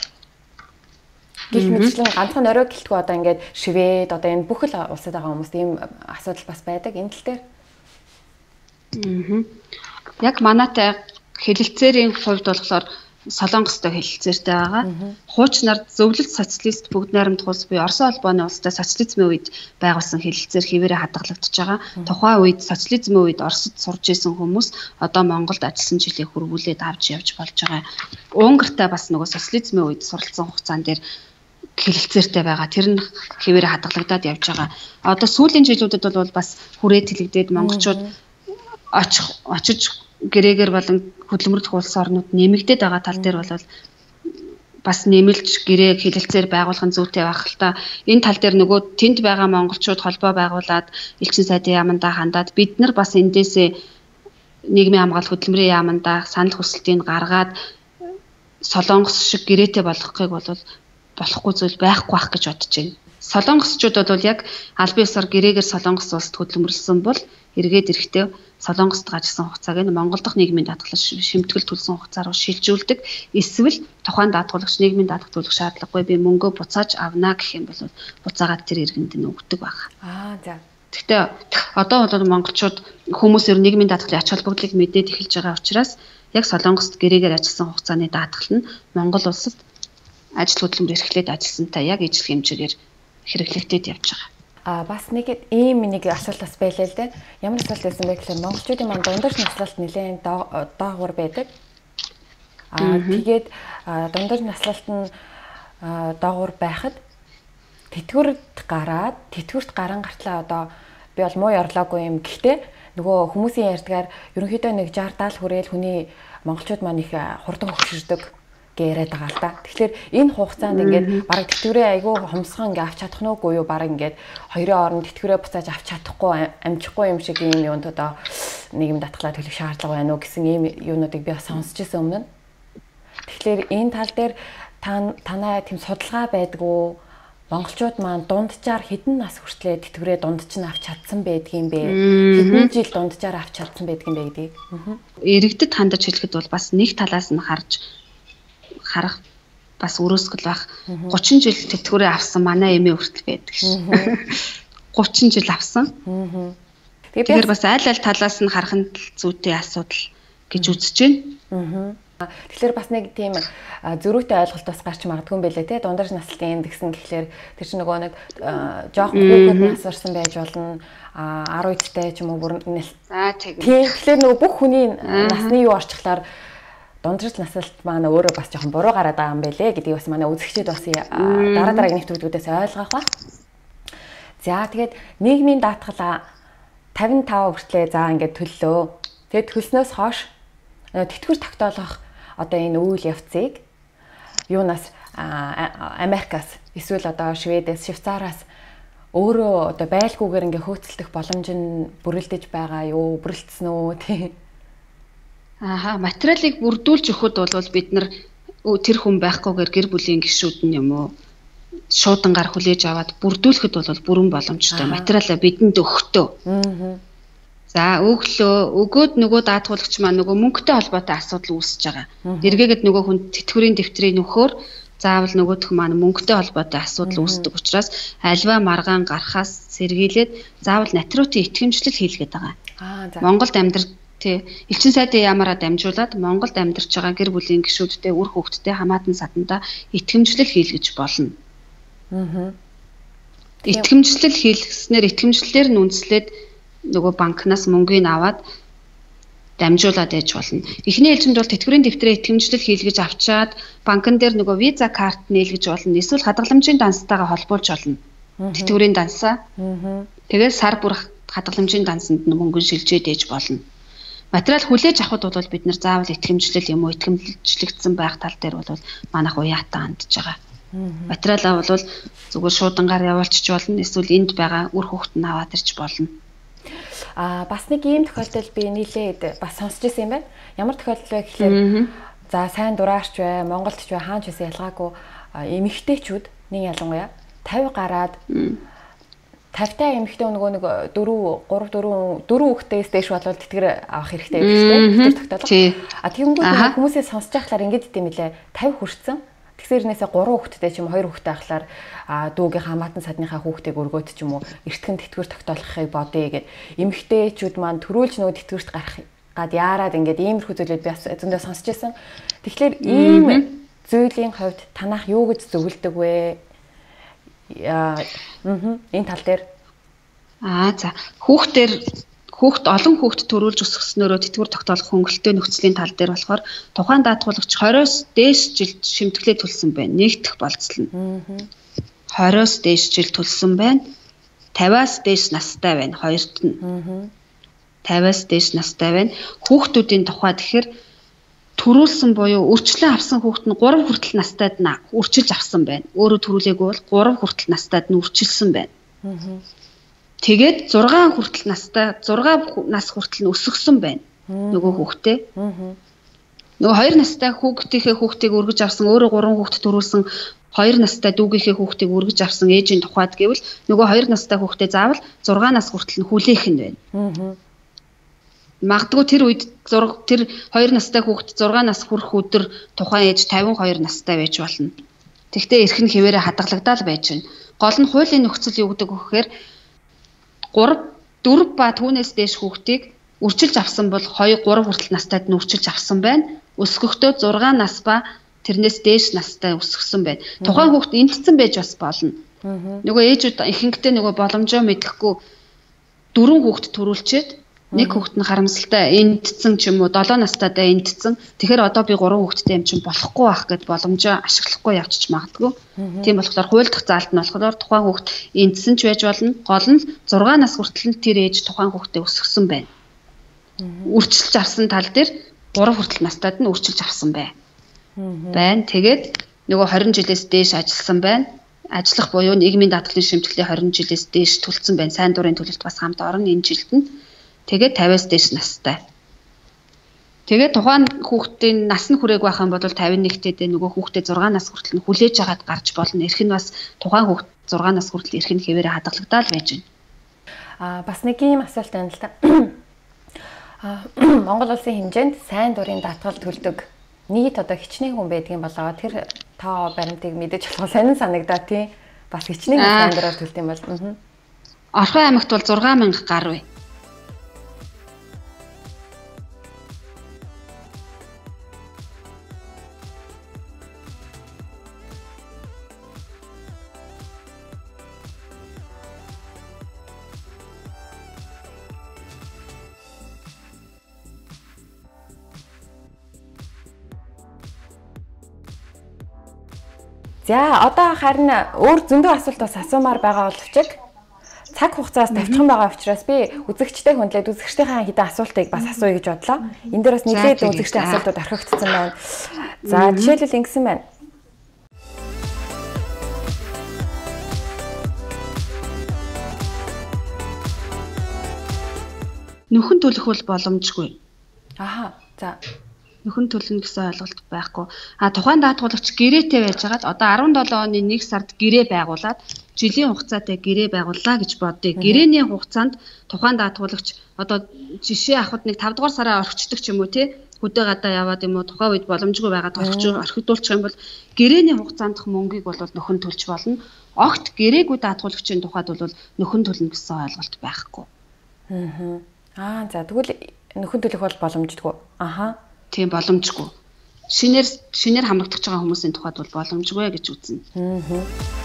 гэх мэтчлэн ганцхан Норвеги гэлтгүй одоо ингээд Швед одоо энэ бүх л улсад байгаа хүмүүст ийм асуудал бас байдаг энэ тал дээр. Аа. Яг манайтай хэлэлцээрийн хувьд болохоор Солонгостой хэлэлцээртэй байгаа. Хуучнаар зөвлөлт социалист бүгд найрамд улс буюу Оросын холбооны улстай социализмын үед байгуулсан хэлэлцээр хിവэрэ хадгалагдаж байгаа. Тухайн үед социализмын үед Оросд сурж исэн хүмүүс одоо Монголд ажилласан жилийн хөрвүүлээд авч явж болж байгаа. Унгартай бас нөгөө социализмын үед суралцсан хугацаан дээр хэлэлцээртэй байгаа. Тэр нь хിവэрэ хадгалагдаад явж байгаа. Одоо сүүлийн жилүүдэд бол бас хүрээд хэлэгдээд монголчууд очих очиж гэрээгээр болон хөдөлмөрлөх улс орнууд нэмэгдээд байгаа тал дээр бол бас нэмэлж гэрээ хэлэлцээр байгуулах нь зүйтэй байх л та. Энэ тал дээр нөгөө тэнд байгаа монголчууд холбоо байгуулад элчин сайдын яамандаа хандаад бид нар бас эндээсээ нийгмийн хамгаалалт хөдөлмөрийн яамандаа санал хүсэлтийг гаргаад Солонгос шиг гэрээтэй болгохыг бол болохгүй зүйл байхгүй байх гэж бодож байна. Солонгосчууд бол яг аль биесээр гэрээгээр Солонгос улсад хөдөлмөрлсөн бол эргээд эрэхтэй Солонгост гажсан хугацааг нь Монгол дахь нийгмийн даатгалж шимтгэл төлсөн хугацаа руу шилжүүлдэг. Эсвэл тухайн даатгуулагч нийгмийн даатгалжуулах шаардлагагүй би мөнгөө буцааж авна гэх юм бол буцаагаад тэр иргэнд нь өгдөг баг. Аа за. Гэхдээ одоо бол монголчууд хүмүүс ер нь нийгмийн даатгалын ач холбогдлыг мэдээд эхэлж байгаа учраас яг Солонгост гэрээгээр ажилласан хугацааны даатгал нь Монгол улсад ажил хөдөлмөр эрхлээд ажилласантай яг ижил хэмжээгээр хэрэглэгдээд явж байгаа. А бас нэг ийм нэг асуулт бас байлаа л дээ. Ямар асуулт байсан бэ гэхээр монголчуудын маань дундаж наслалт нэлээд доогуур байдаг. А тэгээд дундаж наслалт нь доогуур байхад тэтгэврт гараад тэтгэврт гарan гартлаа одоо би бол муу ярлаагүй юм. Гэхдээ нөгөө хүмүүсийн ярьдгаар ерөнхийдөө нэг шестьдесят даал хүрээл хүний монголчууд маань их хурдан хөгшөрдөг яриад байгаа л да. Тэгэхээр энэ хугацаанд ингээд бараг тэтгэврээ айгүй хомсгон ингээд авч чадах нүггүй юу? Бараг ингээд хоёрын оронд тэтгэврээ буцааж авч чадахгүй амжихгүй юм шиг ийм юунд одоо нийгэм татгалаа төлөх шаардлага байна уу гэсэн ийм юунуудыг би бас сонсч ирсэн өмнө. Тэгэхээр энэ тал дээр та танай тийм судалгаа байдгүй монголчууд маань дунджаар хэдэн нас хүртлээр тэтгэврээ дундч нь авч чадсан байдгийм бэ? Хэдэн жил дунджаар авч чадсан байдгийм бэ гэдэг. Иргэдэд хандаж хэлэхэд бол бас нэг талаас нь харж харах бас өрөөсгөл байх. гучин жил тэтгэврээ авсан манай эмээ хүртэл байдаг шин. гучин жил авсан. Тэгэхээр бас аль аль талаас нь харах нь зүйтэй асуудал гэж үзэж байна. Тэгэхээр бас нэг тийм зөрүүтэй ойлголт бас гарч магадгүй юм байлээ те. Дундаж наслалтын индекс нь гэхлээр тэр чинь нөгөө нэг жоохон хүүхэд нас орсон байж болно. А арав эдтэй ч юм уу бүр за тийм. Тэгэхээр нөгөө бүх хүний насны юу орчихлоор дундаж наслалт маань өөрөө бас жоохон буруу гараад байгаа юм байлээ гэдгийг бас манай үзэгчид бас дараа дараагийн нэвтрүүлгүүдээс ойлгох ба. За тэгээд нийгмийн даатгал тавин тав хүртлээ за ингээд төллөө. Тэгээд төлснөөс хойш тэтгэвэр тогтоолох одоо энэ үйл явцыг юунаас Америкаас эсвэл одоо Шведээс, Швейцараас өөрөө одоо байлгүйгээр ингээ хөөцөлдөх боломж нь бүрэлдэж байгаа юу? Бүрэлдсэн үү тий? Ааха, материалыг бүрдүүлж өгөхөд бол бид нар тэр хүн байхгүйгээр гэр бүлийн гишүүд нь юм уу шуудангаар хүлээж аваад бүрдүүлэхэд бол бүрэн боломжтой. Материалаа бидэнд өгөхдөө. Аа. За өглөө өгөөд нөгөө даатгуулагч маань нөгөө мөнгөтэй холбоотой асуудал үүсэж байгаа. Эргээгээд нөгөө хүн тэтгэврийн дэвтрийг нөхөөр заавал нөгөөх маань мөнгөтэй холбоотой асуудал үүсдэг учраас альва маргаан гарахаас сэргийлээд заавал натриутын итгэмжлэл хийлгээд байгаа. Аа за. Монголд амьдар тий элчин сайдын яамаараа дамжуулаад Монголд амьдарч байгаа гэр бүлийн гишүүдтэй үр хөвгттэй хамаатан садандаа итгэмжлэл хийлгэж болно. Аа. Итгэмжлэл хийлгэснээр итгэмжлэлээр нь үндэслээд нөгөө банкнаас мөнгөийг аваад дамжуулаад яж болно. Эхний ээлжинд бол тэтгэврийн дэвтрээ итгэмжлэл хийлгэж авчаад банкн дээр нөгөө виза карт нээлгэж болно. Эсвэл хадгаламжийн данстайгаа холбуулж болно. Тэтгэврийн дансаа. Тэгээд сар бүр хадгаламжийн дансанд нь мөнгө шилжээд ээж болно. Материал хүлээж авахд бол бид нар заавал итгэмжлэл юм уу итгэмжлэгдсэн байх тал дээр бол манайх уяатаа хандж байгаа. Материалаа бол зүгээр шуудангаар явуулчих болно. Эсвэл энд байгаа үр хөвгт нь аваад ирч болно. А бас нэг ийм тохиолдол би нийлээд бас сонсч ирсэн юм байна. Ямар тохиолдол вэ гэхээр за сайн дураарч бай, Монголд ч бай, хаанч байсан ялгаагүй эмэгтэйчүүд нэг ялангуяа тавь гараад тавьтай эмэгтэй нөгөө нэг дөрөв, гурав, дөрөв, дөрөв хүүхдээс дээш болвол тэтгэр авах хэрэгтэй байдаг шүү дээ. Тэтгэр тогтоолго. А тэгэнгүүт хүмүүсээ сонсож байхлаар ингэж идэм билээ. тавь хүрсэн. Тэгсэрнээсээ гурван хүүхэдтэй ч юм уу хоёр хүүхэдтэй ахлаар дүүгийн хамаатан садныхаа хүүхдийг өргөөд ч юм уу эртгэн тэтгэвэр тогтоолохыг бодъё гэд эмэгтэйчүүд маань төрүүлж нөгөө тэтгэвэрт гарах гад яарад ингээд иймэрхүү зүйлүүд би бас зөндөө сонсч байсан. Тэгэхээр ийм зүйлийн хувьд танах юу гэж зөвлөдөг вэ? Аа энэ тал дээр аа за хүүхдээр хүүхд олон хүүхд төрүүлж өсгснөөрөө тэтгэвэр тогтоолох хөнгөлөлтөө нөхцөлийн тал дээр болохоор тухайн даатгуулагч двадцать-оос дээш жилд шимтгэлээ төлсөн байна. Нэгдэх болцлоо. двадцать-оос дээш жил төлсөн байна. пятьдесят-аас дээш настай байна. Хоёрт нь. пятьдесят-аас дээш настай байна. Хүүхдүүдийн тухай тэгэхээр төрүүлсэн буюу үрчлэн авсан хүүхэд нь гурав хүртэл настайд нь үрчилж авсан байна. Өөрөө төрүүлээгүй бол гурав хүртэл настайд нь үрчилсэн байна. Тэгээд зургаан хүртэл настай зургаан нас хүртэл нь өсгсөн байна. Нөгөө хүүхдээ. Нөгөө хоёр настай хүүхдийнхээ хүүхдийг өргөж авсан, өөрөө гурван хүүхэд төрүүлсэн хоёр настай дүүгийнхээ хүүхдийг өргөж авсан ээжийн тухайд гэвэл нөгөө хоёр настай хүүхдээ заавал зургаан нас хүртэл нь хүлээх нь байна. Магадгүй тэр үед тэр хоёр настай хүүхэд зургаан нас хүрэх өдөр тухайн ээж тавин и хоёр настай байж болно. Тэгвэл эрх нь хэвээрээ хадгалагдаал байж байна. Гол нь хуулийн нөхцөл юу гэдэг вэ гэхээр гурав дөрв ба түүнээс дээш хүүхдийг үрчилж авсан бол хоёр гурав хүртэл настайд нь үрчилж авсан байна. Өсгөхдөө зургаан нас ба тэрнээс дээш настай өсгсөн байна. Тухайн хүүхд эндцэн байж бас болно. Нөгөө ээжүүд ихэнхдээ нөгөө боломжоо мэдэхгүй дөрвөн хүүхд төрүүлчихэд нэг хүүхд нь харамсалтай эндцэн ч юм уу долоо настайдаа эндцэн. Тэгэхээр одоо би гурван хүүхдтэй юм чинь болохгүй байх гэд боломжоо ашиглахгүй явчих магадгүй. Тийм болохоор хууль дахь заалт нь болохоор тухайн хүүхд эндцэн ч байж болно. Гол нь зургаан нас хүртэл тэр ээж тухайн хүүхдээ өсгсөн байна. Үрчилж авсан тал дээр гурав хүртэл настайд нь үрчилж авсан байна. Байна. Тэгээд нөгөө двадцать жилээс дээш ажилласан байна. Ажиллах буюу нийгмийн даатгалын шимтгэлээ двадцать жилээс дээш төлсөн байна. Сайн дурын төлөлт бас хамт орно энэ жилд нь. Тэгээд пятьдесят-аас дээш настай. Тэгээд тухайн хүүхдийн нас нь хүрээгүй байх юм бол пятьдесят-д нөгөө хүүхдээ зургаан нас хүртэл нь хүлээж агаад гарч болно. Эрх нь бас тухайн хүүхд зургаан нас хүртэл эрх нь хэвээрээ хадгалагдаал байж байна. Аа бас нэг юм асуулт байна л та. Аа Монгол улсын хэмжээнд сайн дурын даатгал төлдөг нийт одоо хичнээн хүн байдаг юм болоо. Тэр тоо баримтыг мэдэж болох сонин санагдаа тий. Бас хичнээн сайн дураар төлд юм бол. Орхон аймагт бол зургаан мянга гаруй. За одоо харин өөр зөндөө асуулт бас асуумаар байгаа боловч цаг хугацаас тавьчихсан байгаа учраас би үзэгчтэй хөндлөөд үзэгчдийнхээ хэдэн асуултыг бас асууя гэж бодлоо. Энд дээр бас нэлээд үзэгчтэй асуултууд орхигдсон байна. За жишээлбэл ингэсэн байна. Нөхөн төлөх бол боломжгүй. Аха. За нөхөн төлнө гэсэн ойлголт байхгүй. А тухайн даатгуулагч гэрээтэй байж хагаад одоо дөрвөн оны нэг сард гэрээ байгуулад жилийн хугацаатай гэрээ байгууллаа гэж бодъё. Гэрээний хугацаанд тухайн даатгуулагч одоо жишээ авахд нэг тавд дугаар сараа орчдөг ч юм уу тий хөдөө гадаа яваад юм уу тухайн үед боломжгүй байгаад орчих орхидуулчих юм бол гэрээний хугацаандх мөнгийг бол нөхөн төлж болно. Огт гэрээгүй даатгуулагчийн тухайд бол нөхөн төлнө гэсэн ойлголт байхгүй. Аа. Аа за тэгвэл нөхөн төлөх бол боломжгүй. Аха. Тийм боломжгүй. Шинээр шинээр хамрагдаж байгаа хүмүүсийн тухайд бол боломжгүй гэж үзнэ. Аа.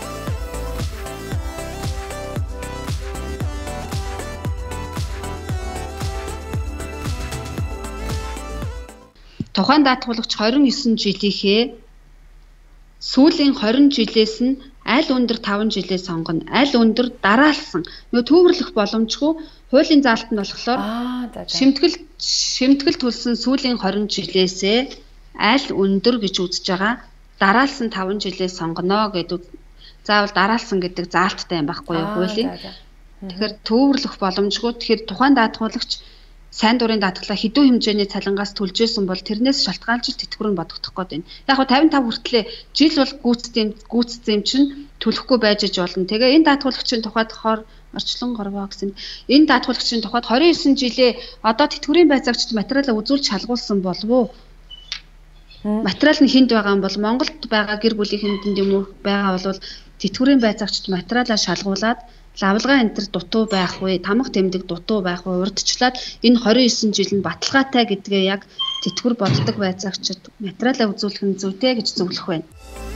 Тухайн даатгуулагч двадцать и девять жилийнхээ сүүлийн двадцать жилээс нь аль өндөр таван жилээ сонгоно. Аль өндөр дараалсан. Нөгөө төвөрлөх боломжгүй. Хуулийн заалт нь болохоор шимтгэл шимтгэл төлсөн сүүлийн двадцать жилээсээ аль өндөр гэж үзэж байгаа дараалсан таван жилээ сонгоно гэдэг заавал дараалсан гэдэг заалттай юм байхгүй юу хуулийн. Тэгэхээр төвөрлөх боломжгүй. Тэгэхээр тухайн даатгуулагч сайн дурын даатгалаа хэдэн хэмжээний цалингаас төлж исэн бол тэрнээс шалтгаалж тэтгэвэр нь бодогдох гээд байна. Яг нь пятьдесят и пять хүртлээ жил бол гүйцэтгэм гүйцэтгэм юм чинь төлөхгүй байж иж болно. Тэгээ энэ даатгуулагчийн тухайд хоор орчлон горвоо гэсэн. Энэ даатгуулагчийн тухайд двадцать и девять жилээ одоо тэтгэврийн байцаагчид материалаа үзүүлж шалгуулсан болов уу? Материал нь хэнд байгаа юм бол Монголд байгаа гэр бүлийн хэмтэнд юм уу байгаа бол тэтгэврийн байцаагчид материалаа шалгуулад лавлгаа энэ төр дутуу байхгүй, тамга тэмдэг дутуу байхгүй урдчлаад энэ двадцать девять жил нь баталгаатай гэдгээ яг тэтгэвэр боддог байцаагчид материалаа үзүүлэх нь зүйтэй гэж зөвлөх байна.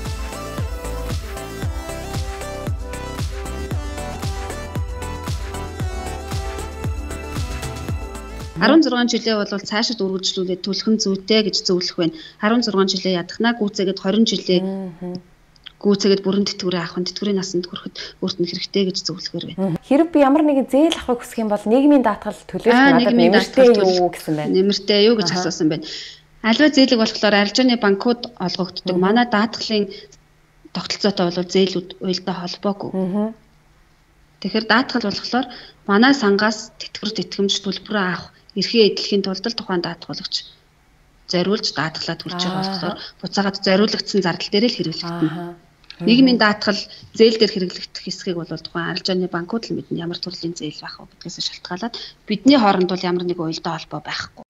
арван зургаан жилээ бол цаашид үргэлжлүүлээд төлөх нь зүйтэй гэж зөвлөх байна. арван зургаан жилээ ядахнаа гүйцээгээд двадцать жилээ гүйцээгээд бүрэн тэтгэврээ авах нь тэтгэврийн насанд хүрэхэд өөрт нь хэрэгтэй гэж зөвлөхөр байна. Хэрэг би ямар нэгэн зээл авахыг хүсэх юм бол нийгмийн даатгал төлөөс надад нэмэртэй юу гэсэн байна. Нэмэртэй юу гэж асуусан байна. Аливаа зээлэг болохоор арилжааны банкуд олгогддог. Манай даатгалын тогтолцоотой бол зээлүүд уялдаа холбоогүй. Тэгэхээр даатгал болохоор манай сангаас тэтгэвэр тэтгэмж төлбөрөө авах эрхээ эдлэхийн тулд тухайн даатгалагч зориулж даатгалаа төлж байгаа болохоор буцаагаад зориулагдсан зардал дээр л хэрэглэгдэнэ. Нийгмийн даатгал зээл дээр хэрэглэгдэх хэсгийг бол тухайн арилжааны банкуд л мэднэ ямар төрлийн зээл байх вэ гэдгээс шалтгаалаад бидний хооронд бол ямар нэг уялдаа холбоо байхгүй.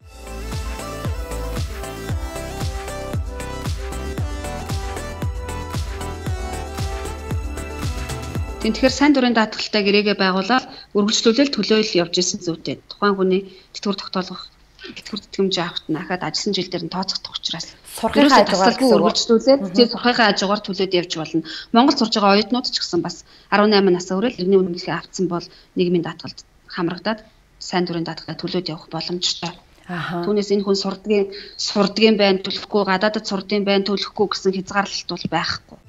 Тэгэхээр сайн дурын даатгалтай гэрээгээ байгуулаад үргэлжлүүлэл төлөөл явж исэн зүйтэй. Тухайн хүний тэтгэвэр тогтоолгох тэтгэвэр тэтгэмж авахт нахад ажилласан жил дээр нь тооцогдох учраас сургалтын хажуугаар үргэлжлүүлээд тийм сургалтын хажуугаар төлөөд явж болно. Монгол сурж байгаа оюутнууд ч гэсэн бас арван найман насаа хүрэл иргэний үнэмлэхээ авцсан бол нийгмийн даатгалд хамрагдаад сайн дурын даатгалаа төлөөд явах боломжтой. Түүнээс энэ хүн сурдгийн сурдгийн байна төлөхгүй, гадаадд сурдгийн байна төлөхгүй гэсэн хязгаарлалт бол байхгүй.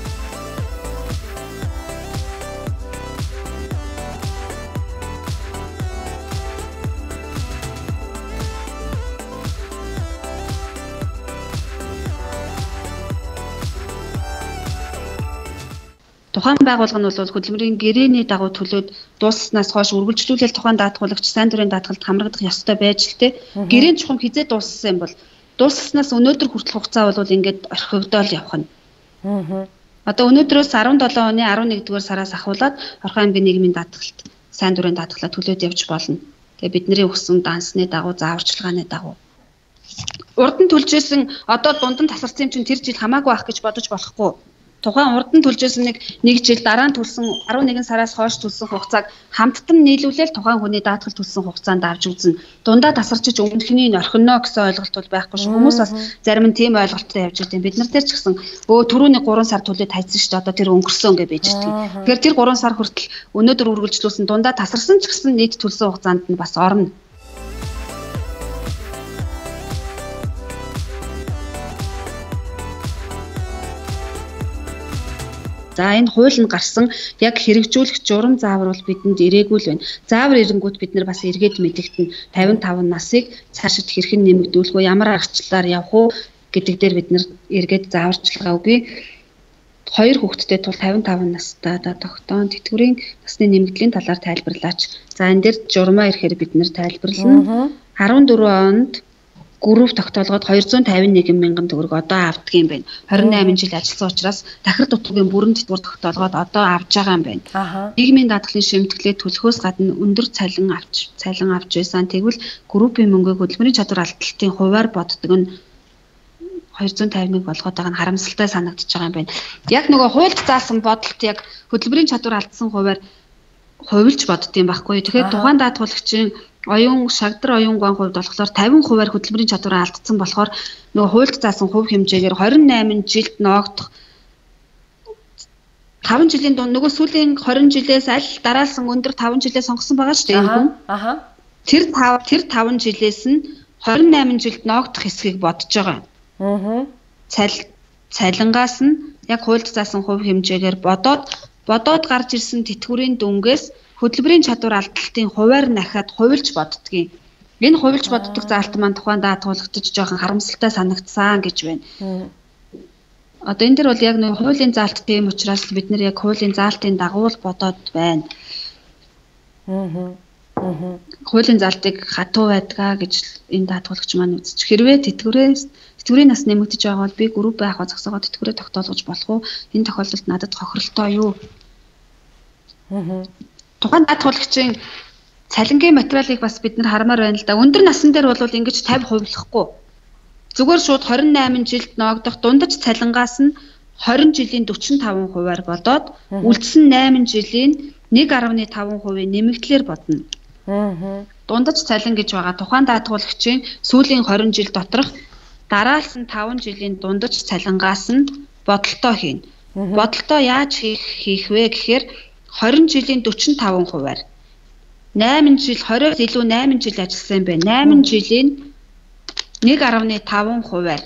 Тухайн байгууллага нь бол хөдөлмөрийн гэрээний дагуу төлөөд дуусснаас хойш үргэлжлүүлэл тухайн даатгуулагч сайн дурын даатгалд хамрагдах ёстой байж л те. Гэрээний чухам хизээ дууссан юм бол дуусснаас өнөөдөр хүртэл хугацаа бол ингээд орхигдоол явах нь. Одоо өнөөдрөөс арван долоо оны арван нэгдүгээр сараас ахуулаад Орхон аймгийн нийгмийн даатгалд сайн дурын даатгалаа төлөөд явж болно. Тэгээ бидний өгсөн дансны дагуу зааварчилгааны дагуу. Урд нь төлжсэн одоо дунд нь тасарсан юм чинь тэр жил хамаагүй ах гэж бодож болохгүй. Тухайн урд нь төлжсэн нэг нэг жил дараа нь төлсөн арван нэгэн сараас хойш төлсөн хугацааг хамттан нийлүүлэл тухайн хүний даатгал төлсөн хугацаанд авч үзнэ. Дундаа тасарчиж өмнөхний нь орхино гэсэн ойлголт бол байхгүй шүү. Хүмүүс бас зарим нь тийм ойлголттой явж байгаа юм. Бид нар дээр ч гэсэн өө түрүүний гурван сар төлөөд хайцсан шүү дээ. Одоо тэр өнгөрсөн гэж байж байгаа. Тэгэхээр тэр гурван сар хүртэл өнөөдөр үргэлжлүүлсэн дундаа тасарсан ч гэсэн нийт төлсөн хугацаанд нь бас орно. За энэ хууль нь гарсан яг хэрэгжүүлэх журам заавар бол бидэнд ирээгүй л байна. Заавар ирэнгүүт бид нар бас эргээд мэдэгдэн тавин таван насыг цаашид хэрхэн нэмэгдүүлэх вэ, ямар аргачлалаар явах уу гэдэг дээр бид нар эргээд зааварчилгаа өгье. Хоёр хүүхэдтэй тул тавин таван настай да тогтоон тэтгэврийн насны нэмэгдлийн талаар тайлбарлаач. За энэ дээр журмаа ирэхээр бид нар тайлбарлана. арван дөрвөн онд групп тогтоолгоод двести пятьдесят один мянган төгрөг одоо авдаг юм байна. двадцать восемь жил ажилласан учраас дахир дутуугийн бүрэн тэтгэвэр тогтоолгоод одоо авж байгаа юм байна. Нийгмийн даатгалын шимтгэлээ төлөхөөс гадна өндөр цалин авч цалин авч байсан. Тэгвэл группийн мөнгөийг хөдөлмөрийн чадвар алдалтын хуваар боддог нь двести пятьдесят один болгоод байгаа нь харамсалтай санагдаж байгаа юм байна. Яг нөгөө хуульд заасан бодолт яг хөдөлмөрийн чадвар алдсан хуваар хувилж боддсон байхгүй. Тэгэхээр тухайн даатгуулагчийн оюун шагдар оюун гуан хувьд болохоор тавин хувиар хөдөлмөрийн чадвараа алдсан болохоор нөгөө хуульд заасан хувь хэмжээгээр двадцать восемь жилд ноогдох таван жилийн дунд нөгөө сүүлийн двадцать жилээс аль дараалсан өндөр таван жилээ сонгосон байгаа шүү дээ энэ хүн. Аха. Тэр тэр таван жилээс нь двадцать восемь жилд ноогдох хэсгийг бодож байгаа. Аа. Цал цалингаас нь яг хуульд заасан хувь хэмжээгээр бодоод бодоод гарч ирсэн тэтгэврийн дүнгээс хөдөлмөрийн чадвар алдалтын хуваар нахад хувилж боддгийг. Энэ хувилж боддог заалт маань тухайн даатгуулагчид жоохон харамсалтай санагдсан гэж байна. Одоо энэ дэр бол яг нэг хуулийн заалт тийм учраас бид нэр яг хуулийн заалтын дагуу л бодоод байна. Аа. Аа. Хуулийн заалтыг хатуу байдгаа гэж энэ даатгуулагч маань үзэж хэрвээ тэтгэврээс тэтгэврийн нас нэмэгдэж байгаа бол би групп байх зогсоогоо тэтгэврээ тогтоолгож болох уу? Энэ тохиолдолд надад хохиролтой юу? Аа. Тухайн даатгуулагчийн цалингийн материалыг бас бид нар хармаар байна л да. Өндөр насан дээр бол ингэж пятьдесят хувилахгүй. Зүгээр шууд двадцать восемь жилд ноогдох дундаж цалингаас нь двадцать жилийн forty-five хувиар бодоод үлдсэн eight жилийн нэг гаруй таван хувийн нэмэгдлэр бодно. Аа. Дундаж цалин гэж байгаа тухайн даатгуулагчийн сүүлийн хорин жил доторх дараалсан таван жилийн дундаж цалингаас нь бодолтоо хийнэ. Бодолтоо яаж хийх хийх вэ гэхээр хорин жилийн дөрвөн таван хувиар найман жил хориос илүү найман жил ажилласан бэ. найман жилийн нэг гаруй таван хувиар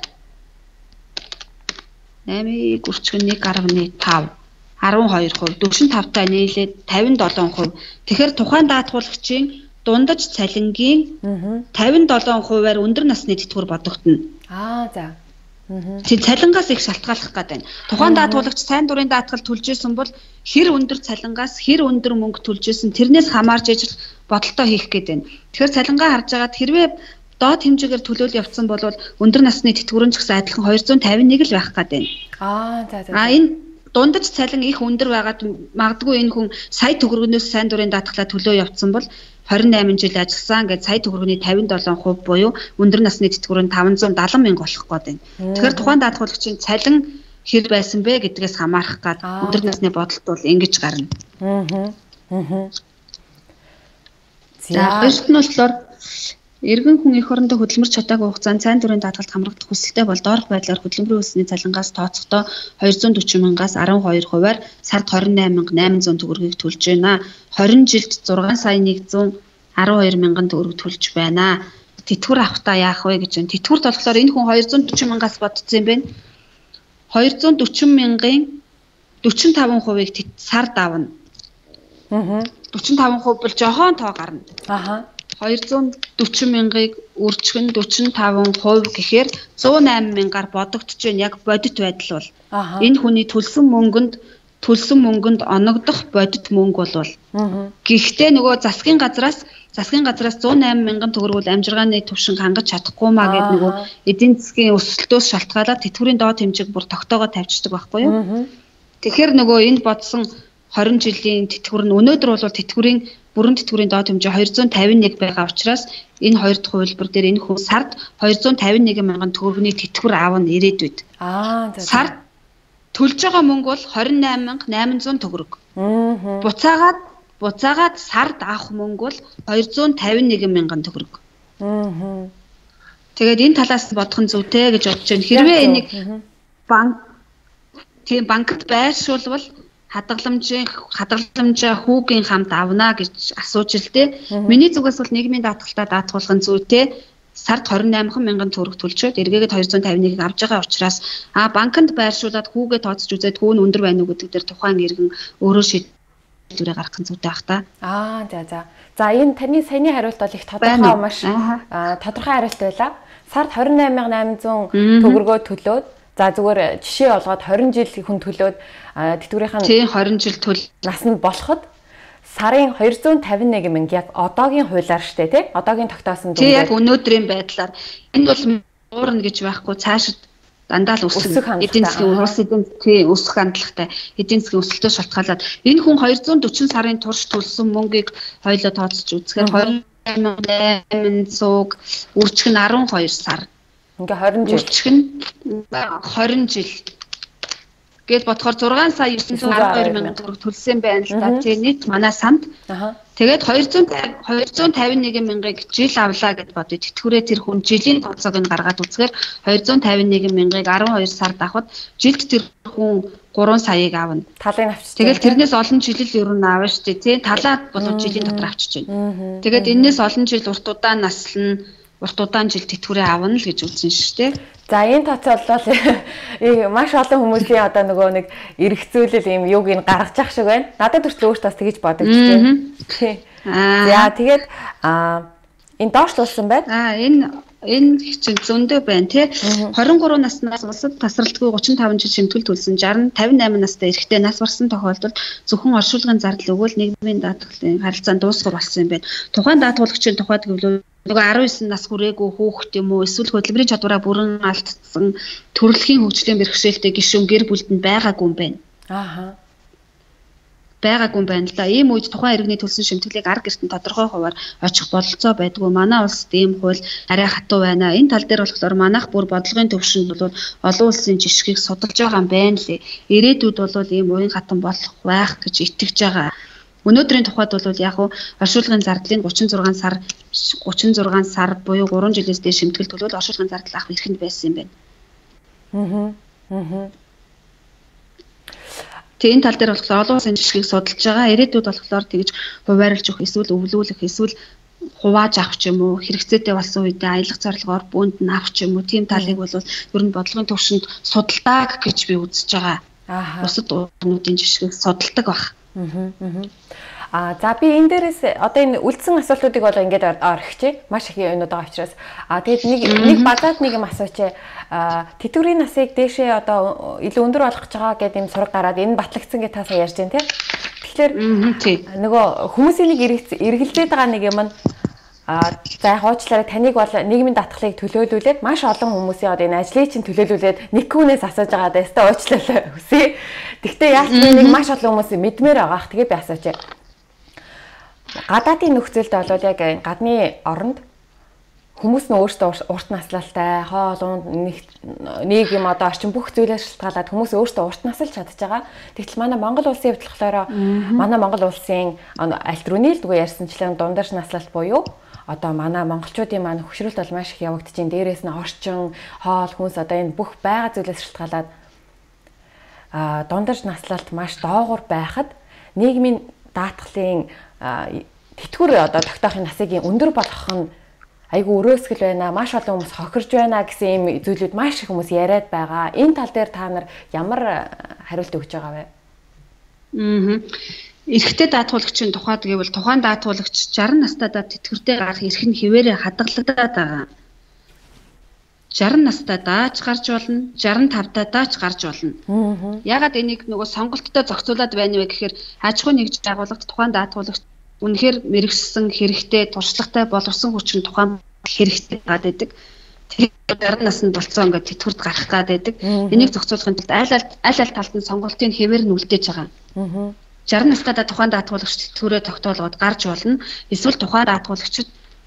наймыг үрчгэн нэг гаруй тав арван хоёр хувь дөрвөн тавтай нийлээд тавин долоон хувь. Тэгэхээр тухайн даатгуулагчийн дундаж цалингийн тавин долоон хувиар өндөр насны тэтгэвэр бодогдно. Аа за. Тэг цалингаас их шалтгааллах гэдэг. Тухайн даатгуулагч сайн дурын даатгал төлж исэн бол хэр өндөр цалингаас хэр өндөр мөнгө төлж исэн тэрнээс хамаарч ижил бодолтоо хийх гэдэг. Тэгэхээр цалингаа харж байгаад хэрвээ доод хэмжээгээр төлөөл явцсан бол өндөр насны тэтгэврэн ч гэсэн адилхан двести пятьдесят л байх гэдэг. Аа за за. А энэ дундаж цалин их өндөр байгаад магадгүй энэ хүн сая төгрөгнөөс сайн дурын даатгалаа төлөө явцсан бол двадцать восемь жил ажилласан гэж сая төгрөгийн пятьдесят seven хувь буюу өндөр насны тэтгэврийн five hundred seventy мянга болох гээд байна. Тэгэхээр тухайн даатгуулагчийн цалин хэр байсан бэ гэдгээс хамаарах гад өндөр насны бодолт бол ингэж гарна. Аа. Аа. За өөрт нь болохоор иргэн хүн эх орондоо хөдөлмөр чатаагүй хугацаанд сайн дурын даатгалд хамрагдах хүсэлтэй бол доорх байдлаар хөдөлмөрийн үлсний цалингаас тооцохдоо two hundred forty мянгаас twelve хувиар сард twenty-eight thousand eight hundred төгрөгийг төлж байна. twenty жилд six thousand one hundred twelve мянган төгрөг төлж байна. Тэтгэвэр авахтаа яах вэ гэж байна. Тэтгэвэрт болохоор энэ хүн two hundred forty мянгаас бодсон юм байна. two hundred forty мянган forty-five хувийг сард авна. Аа. forty-five хувь бол жохон тоо гарна. Аха. two hundred forty мянгаыг үржигэн forty-five хувь гэхээр one hundred eight мянгаар бодогдож байна. Яг бодит байдал бол. Энэ хүний төлсөн мөнгөнд төлсөн мөнгөнд оногдох бодит мөнгө болвол. Гэхдээ нөгөө засгийн газраас засгийн газраас one hundred eight мянган төгрөгөөр амжиргааны төвшинг хангаж чадахгүй маа гэдэг нөгөө эдийн засгийн өсөлтөөс шалтгаалаад тэтгэврийн доод хэмжээг бүр тогтоогоо тавьчихдаг байхгүй юу? Тэгэхээр нөгөө энд бодсон twenty жилийн тэтгэвэр нь өнөөдөр бол тэтгэврийн бүрэн тэтгэврийн доод хэмжээ two hundred fifty-one байгаа учраас энэ хоёр дахь хувилбар дээр энэ хүн сард two hundred fifty-one мянган төгрөгийн тэтгэвэр аавна ирээдүйд. Аа за. Сард төлж байгаа мөнгө бол twenty-eight thousand eight hundred төгрөг. Аа. Буцаагаад буцаагаад сард авах мөнгө бол two hundred fifty-one мянган төгрөг. Аа. Тэгээд энэ талаас бодох нь зүйтэй гэж бодож байна. Хэрвээ энийг банк тийм банкд байршуулбал хадгаламжийн хадгаламжаа хүүгийн хамт авна гэж асууж л дээ. Миний зүгээс бол нийгмийн даатгалтаа даатгуулах нь зүйтэй. Сард twenty-eight мянган төгрөг төлчөөд эргээгээ two hundred fifty-one-ыг авж байгаа учраас а банкнд байршуулад хүүгээ тооцож үзээд хүү нь өндөр байна уу гэдэг дээр тухайн иргэн өөрөө шийдвэрээ гаргах нь зүйтэй байх та. Аа за за. За энэ таны саяны хариулт бол их тодорхой маш тодорхой хариулт байлаа. Сард twenty-eight thousand eight hundred төгрөгөө төлөөд за зүгээр жишээ олгоод twenty жил хүн төлөөд тэтгэврийнхэн тий twenty жил төл наснд болоход сарын two hundred fifty-one мянга яг одоогийн хуулиар штэ тий одоогийн тогтоосон дүнгээр тий яг өнөөдрийн байдлаар энэ бол уурна гэж байхгүй цаашид дандаа л өсөх эдийн засгийн улс эдийн тий өсөх хандлагатай эдийн засгийн өсөлтөөс шалтгаалаад энэ хүн two hundred forty сарын турш төлсөн мөнгийг хоёлоо тооцож үзэхээр twenty-eight thousand үржих нь twelve сар. Ингээ twenty жил. Үржих нь twenty жил. Гээд бодохоор six сая nine hundred мянган төгрөг төлсөн байна л да. Тэгээ нийт манай санд. Аха. Тэгээд two hundred fifty-one мянгаыг жил авлаа гэд бодъё. Тэтгэврээ тэр хүн жилийн тооцоог нь гаргаад үзэхээр two hundred fifty-one мянгаыг twelve сард авахд жилд тэр хүн three саяыг авна. Талын авчиж. Тэгэл тэрнээс олон жил ер нь авна шүү дээ. Тий талаад бол жилийн дотор авчиж байна. Тэгээд энэс олон жил урт удаан наслна урт удаан жил тэтгэврээ авна л гэж үзсэн шүү дээ. За энэ тооцоо бол маш олон хүмүүсийн одоо нөгөө нэг эргцүүлэл юм юуг ин гаргаж ах шиг байна. Надад төрөл өөртөө бас тэгэж бодогдчихжээ. За тэгээд а энэ доош тулсан байна. А энэ энэ чинь зөндөө байна тий. twenty-three наснаас улсад тасралтгүй thirty-five жил шимтгэл төлсөн sixty fifty-eight настай эрэгтэй нас барсан тохиолдолд зөвхөн оршуулгын зардал өгвөл нийгмийн даатгалын харилцаанд дуусгар болсон юм байна. Тухайн даатгуулагчийн тухайд гэвэл нөгөө nineteen нас хүрээгүй хүүхэд юм уу эсвэл хөдөлмөрийн чадвараа бүрэн алдсан төрөлхийн хөгжлийн бэрхшээлтэй гишүүн гэр бүлд нь байгаагүй юм байна. Ааха. Байгаагүй юм байна л да. Ийм үед тухайн иргэний төлсөн шимтгэлийг арга гэрт нь тодорхой хуваар очих бололцоо байдгүй. Манай улсад ийм хууль арай хатуу байна. Энэ тал дээр болохоор манайх бүр бодлогын төвшөнд бол олон улсын жишгийг судалж байгаа юм байна лээ. Ирээдүйд бол ийм уян хатан болох байх гэж итгэж байгаа. Өнөөдрийн тухайд бол яг уу оршуулгын зардлын гучин зургаан сар гучин зургаан сар буюу гурван жилээс дээш шимтгэлт бол оршуулгын зардал авах эрхэнд байсан юм байна. Аа. Аа. Тэгээ энэ тал дээр болохоор олон улсын жишгийг судалж байгаа. Ирээдүйд болохоор тэгж хуваарилж өгөх, эсвэл өвлүүлэх, эсвэл хувааж авах ч юм уу, хэрэгцээтэй болсон үедээ аялах зорилгоор бүүнд нь авах ч юм уу, тийм талыг бол ер нь бодлогын төвшөнд судалдаг гэж би үзэж байгаа. Аа. Бусад орнуудын жишгийг судалдаг баг. Аа. А за би энэ дээрээс одоо энэ үлдсэн асуултуудыг бол ингээд орхичээ. Маш их юмнууд байгаа учраас. А тэгээд нэг нэг базаад нэг юм асууч. А тэтгэврийн насыг дээшээ одоо илүү өндөр болгох гэж байгаа гэдэг юм сураг гараад энэ батлагдсан гэж таасаа ярьж байна тийм. Тэгэхээр нөгөө хүмүүсийн нэг эргэлзээд байгаа нэг юм нь а за хуучлаараа таныг бол нийгмийн даатгалыг төлөөлүүлээд маш олон хүмүүсийн одоо энэ ажлыг чинь төлөөлүүлээд нэг хүнээс асууж байгаа даа. Өстө уучлаарай хүсье. Гэхдээ яалт нэг маш олон хүмүүс мэдмээр байгаах. Тэгээ би асууч. Гадаадын нөхцөлд бол яг гадны оронд хүмүүс нь өөрсдөө урт наслалтай, хоол унд нэг юм одоо орчин бүх зүйлээс шалтгаалаад хүмүүс өөрсдөө урт наслж чадж байгаа. Тэгтэл манай Монгол улсын хувьд болохоор манай Монгол улсын аль рууны л дгүй ярьсанчлан дундаж наслалт буюу одоо манай монголчуудын маань хөшрөлт бол маш их явагдаж байна. Дээрээс нь орчин, хоол, хүнс одоо энэ бүх байга зүйлээс шалтгаалаад а дундаж наслалт маш доогуур байхад нийгмийн даатгалын тэтгэвэр одоо тогтоохын насыг өндөр болгох нь айгүй өрөөсгөл байна. Маш олон хүмүүс хохирж байна гэсэн юм зүйлүүд маш их хүмүүс яриад байгаа. Энэ тал дээр та нар ямар хариулт өгч байгаа вэ? Аа. Эрэгтэй даатгуулагчийн тухайд гэвэл тухайн даатгуулагч шаран настайдаа тэтгэвртэй гарах эрх нь хэвээрээ хадгалагдаад байгаа. шаран настай дааж гарч болно, шаран тавтай дааж гарч болно. Ягаад энийг нөгөө сонголттой зохицуулаад байна вэ гэхээр аж ахуйн нэгж байгууллагт тухайн даатгуулагч үнэхээр мэрэгсэн хэрэгтэй туршлагатай боловсон хүчин тухайн хэрэгтэй гад байдаг. Тэгэхээр шаран наснд болцоо ингээд тэтгэврт гарах гад байдаг. Энийг зохицуулахын тулд аль аль аль аль талд нь сонголтын хэвээр нь үлдээж байгаа. шаран настайдаа тухайн даатгуулагч тэтгэврээ тогтоолгоод гарч болно. Эсвэл тухайн даатгуулагчид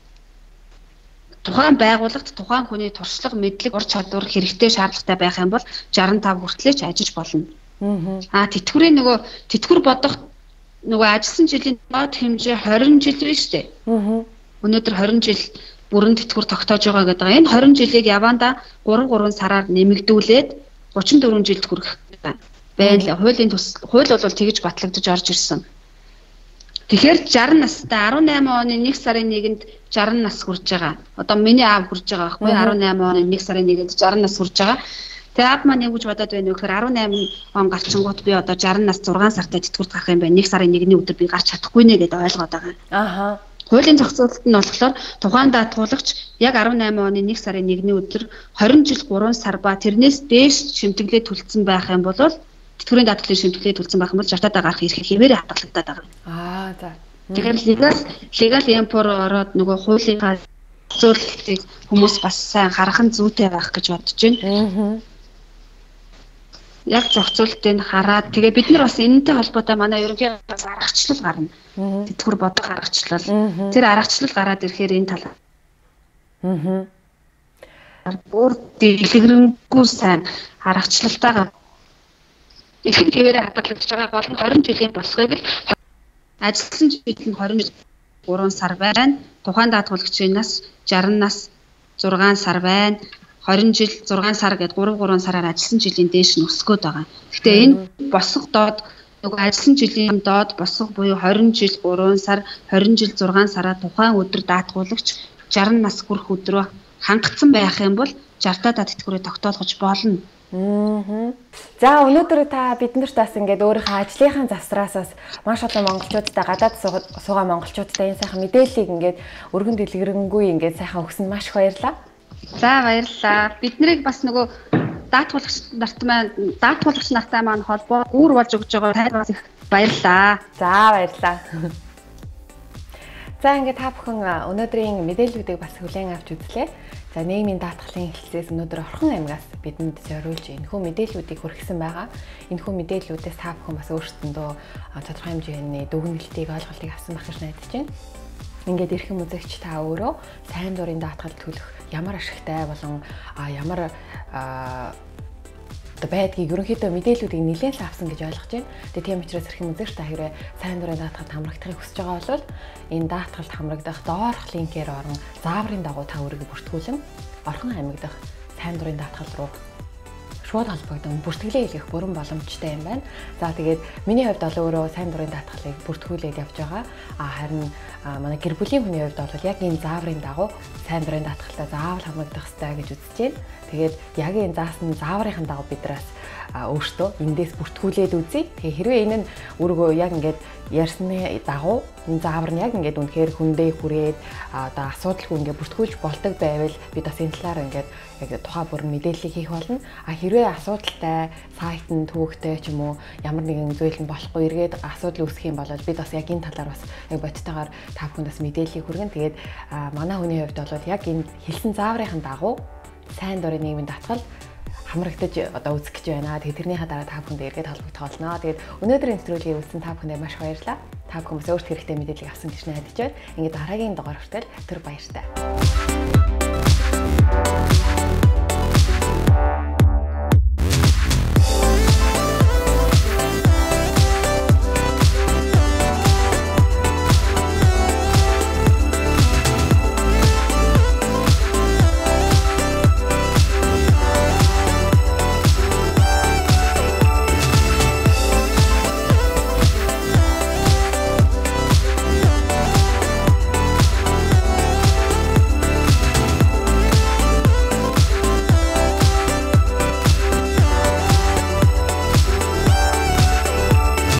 тухайн байгууллагт тухайн хүний туршлага, мэдлэг, ур чадвар хэрэгтэй шаардлагатай байх юм бол шаран тав хүртлээч ажиллаж болно. Аа тэтгэврийн нөгөө тэтгэвэр бодох нөгөө ажилласан жилийн доод хэмжээ хорин жил биш үү? Өнөөдөр хорин жил бүрэн тэтгэвэр тогтоож байгаа гэдэг. Энэ хорин жилийг явандаа гурван гурван сараар нэмэгдүүлээд гучин дөрвөн жилд хүргэх байна. Хуулийн хууль бол тэгж батлагдаж орж ирсэн. Тэгэхээр шаран настай арван найман оны нэг сарын нэгэнд шаран нас хүрж байгаа. Одоо миний аав хүрж байгаа байхгүй арван найман оны нэг сарын нэгэнд шаран нас хүрж байгаа. Тэгээ аав маань юу гэж бодоод байна вэ гэхээр арван найман он гарчингууд би одоо шаран нас зургаан сартай тэтгэврт гарах юм байна. нэг сарын нэгний өдөр би гарч чадахгүй нэ гэдээ ойлгоод байгаа. Ааха. Хуулийн зохицуулалт нь болохоор тухайн даатгуулагч яг арван найман оны нэг сарын нэгний өдөр хорин жил гурван сар ба тэрнээс дээш шимтгэлээ төлсөн байх юм бол тэтгэврийн даатгалын шимтгэлээ төлсөн байх юм бол жартаадаа гарах эрх хэвээрээ хадгалагдаад байгаа. Аа за. Тэгэхээр legal legal import ороод нөгөө хуулийнхаа зохицуулалтыг хүмүүс бас сайн харах нь зүйтэй байх гэж бодож байна. Яг зохицуултыг хараад тэгээ бид нар бас энэтэй холбоотой манай ерөнхий бас аргачлал гарна. Тэтгэвэр бодог аргачлал. Тэр аргачлал гараад ирэхээр энэ тал. Аа. Бүр дэлгэрэнгүй сайн аргачлалтайгаа ихэнх хэвээрээ хадгалагдаж байгаа гол нь хорин жилийн босгыг л ажилласан жилийн хорин гурван сар байна. Тухайн даатгуулагчийн нас шаран нас зургаан сар байна. хорин жил зургаан сар гээд гурван гурван сараар ажилласан жилийн дээш нь өсгөөд байгаа. Гэхдээ энэ босго доод нөгөө ажилласан жилийн доод босго буюу хорин жил гурван сар, хорин жил зургаан сараа тухайн өдөр даатгуулагч шаран нас хүрэх өдрөө хангацсан байх юм бол жартаа даа тэтгэврээ тогтоолгож болно. Аа. За өнөөдөр та биднэрт бас ингээд өөрийнхөө ажлынхаа завсраасаас маш олон монголчуудтай гадаад суугаа монголчуудтай энэ сайхан мэдээллийг ингээд өргөн дэлгэрэнгүй ингээд сайхан өгсөнд маш их баярлалаа. За баярлалаа. Бид нарыг бас нөгөө даатгуулагч нарт маань даатгуулагч нартай маань холбоо гүүр болж өгч байгаа танд бас их баярлалаа. За баярлалаа. За ингээд та бүхэн өнөөдрийн мэдээллүүдийг бас хүлээн авч үзлээ. За нийгмийн даатгалын хэлцээс өнөөдөр Орхон аймгаас бидэнд зориулж энэхүү мэдээллүүдийг хүргэсэн байгаа. Энэхүү мэдээллүүдээс та бүхэн бас өөрсдөндөө тодорхой хэмжээний дүгнэлтийг ойлголтыг авсан байх гэж найдаж байна. Ингээд эрхэм үзэгч та өөрөө сайн дурын даатгал төлөх ямар ашигтай болон ямар одоо байдгийг ерөнхийдөө мэдээллүүдийг нэлээд л авсан гэж ойлгож байна. Тэгээ тийм учраас эрхэм үзэгч та хэрвээ сайн дурын даатгалд хамрагдахыг хүсэж байгаа бол энэ даатгалд хамрагдах доорх линкээр орон зааврын дагуу та өөрийгөө бүртгүүлэн Орхон аймаг дахь сайн дурын даатгал руу шууд холбогдсон бүртгэлээ хийх бүрэн боломжтой юм байна. За тэгээд миний хувьд бол өөрөө сайн дурын даатгалыг бүртгүүлээд явж байгаа. А харин манай гэр бүлийн хүний хувьд бол яг энэ зааврын дагуу сайн дурын даатгалтай заавал хамрагдах хэрэгтэй гэж үзэж байна. Тэгээд яг энэ заасан зааврын дагуу бидраас өөртөө эндээс бүртгүүлээд үзье. Тэгээ хэрвээ энэ нь өөргөө яг ингээд ярьсны дагуу энэ заавар нь яг ингээд үнэхээр хүндээ хүрээд одоо асуудалгүй ингээд бүртгүүлж болдог байвал бид бас энэ талаар ингээд яг тухай бүрэн мэдээллийг хийх болно. А хэрвээ асуудалтай сайт нь төвөгтэй ч юм уу ямар нэгэн зүйл нь болохгүй эргээд асуудал үүсэх юм бол бид бас яг энэ талаар бас яг бодтойгоор та бүхэнд бас мэдээллийг хүргэн. Тэгээд манай хүний хувьд бол яг энэ хэлсэн зааврын дагуу сайн дурын нийгмийн даатгал хамрагдаж одоо үзэх гэж байна. Тэгээд тэрнийхээ дараа та бүхэнд эргээд холбогдох болно. Тэгээд өнөөдрийн нэвтрүүлгийг үзсэн та бүхэндээ маш баярлалаа. Та бүхэн бас өөрт хэрэгтэй мэдээллийг авсан гэж найдаж байна. Ингээд дараагийн дугаар хүртэл түр баяртай.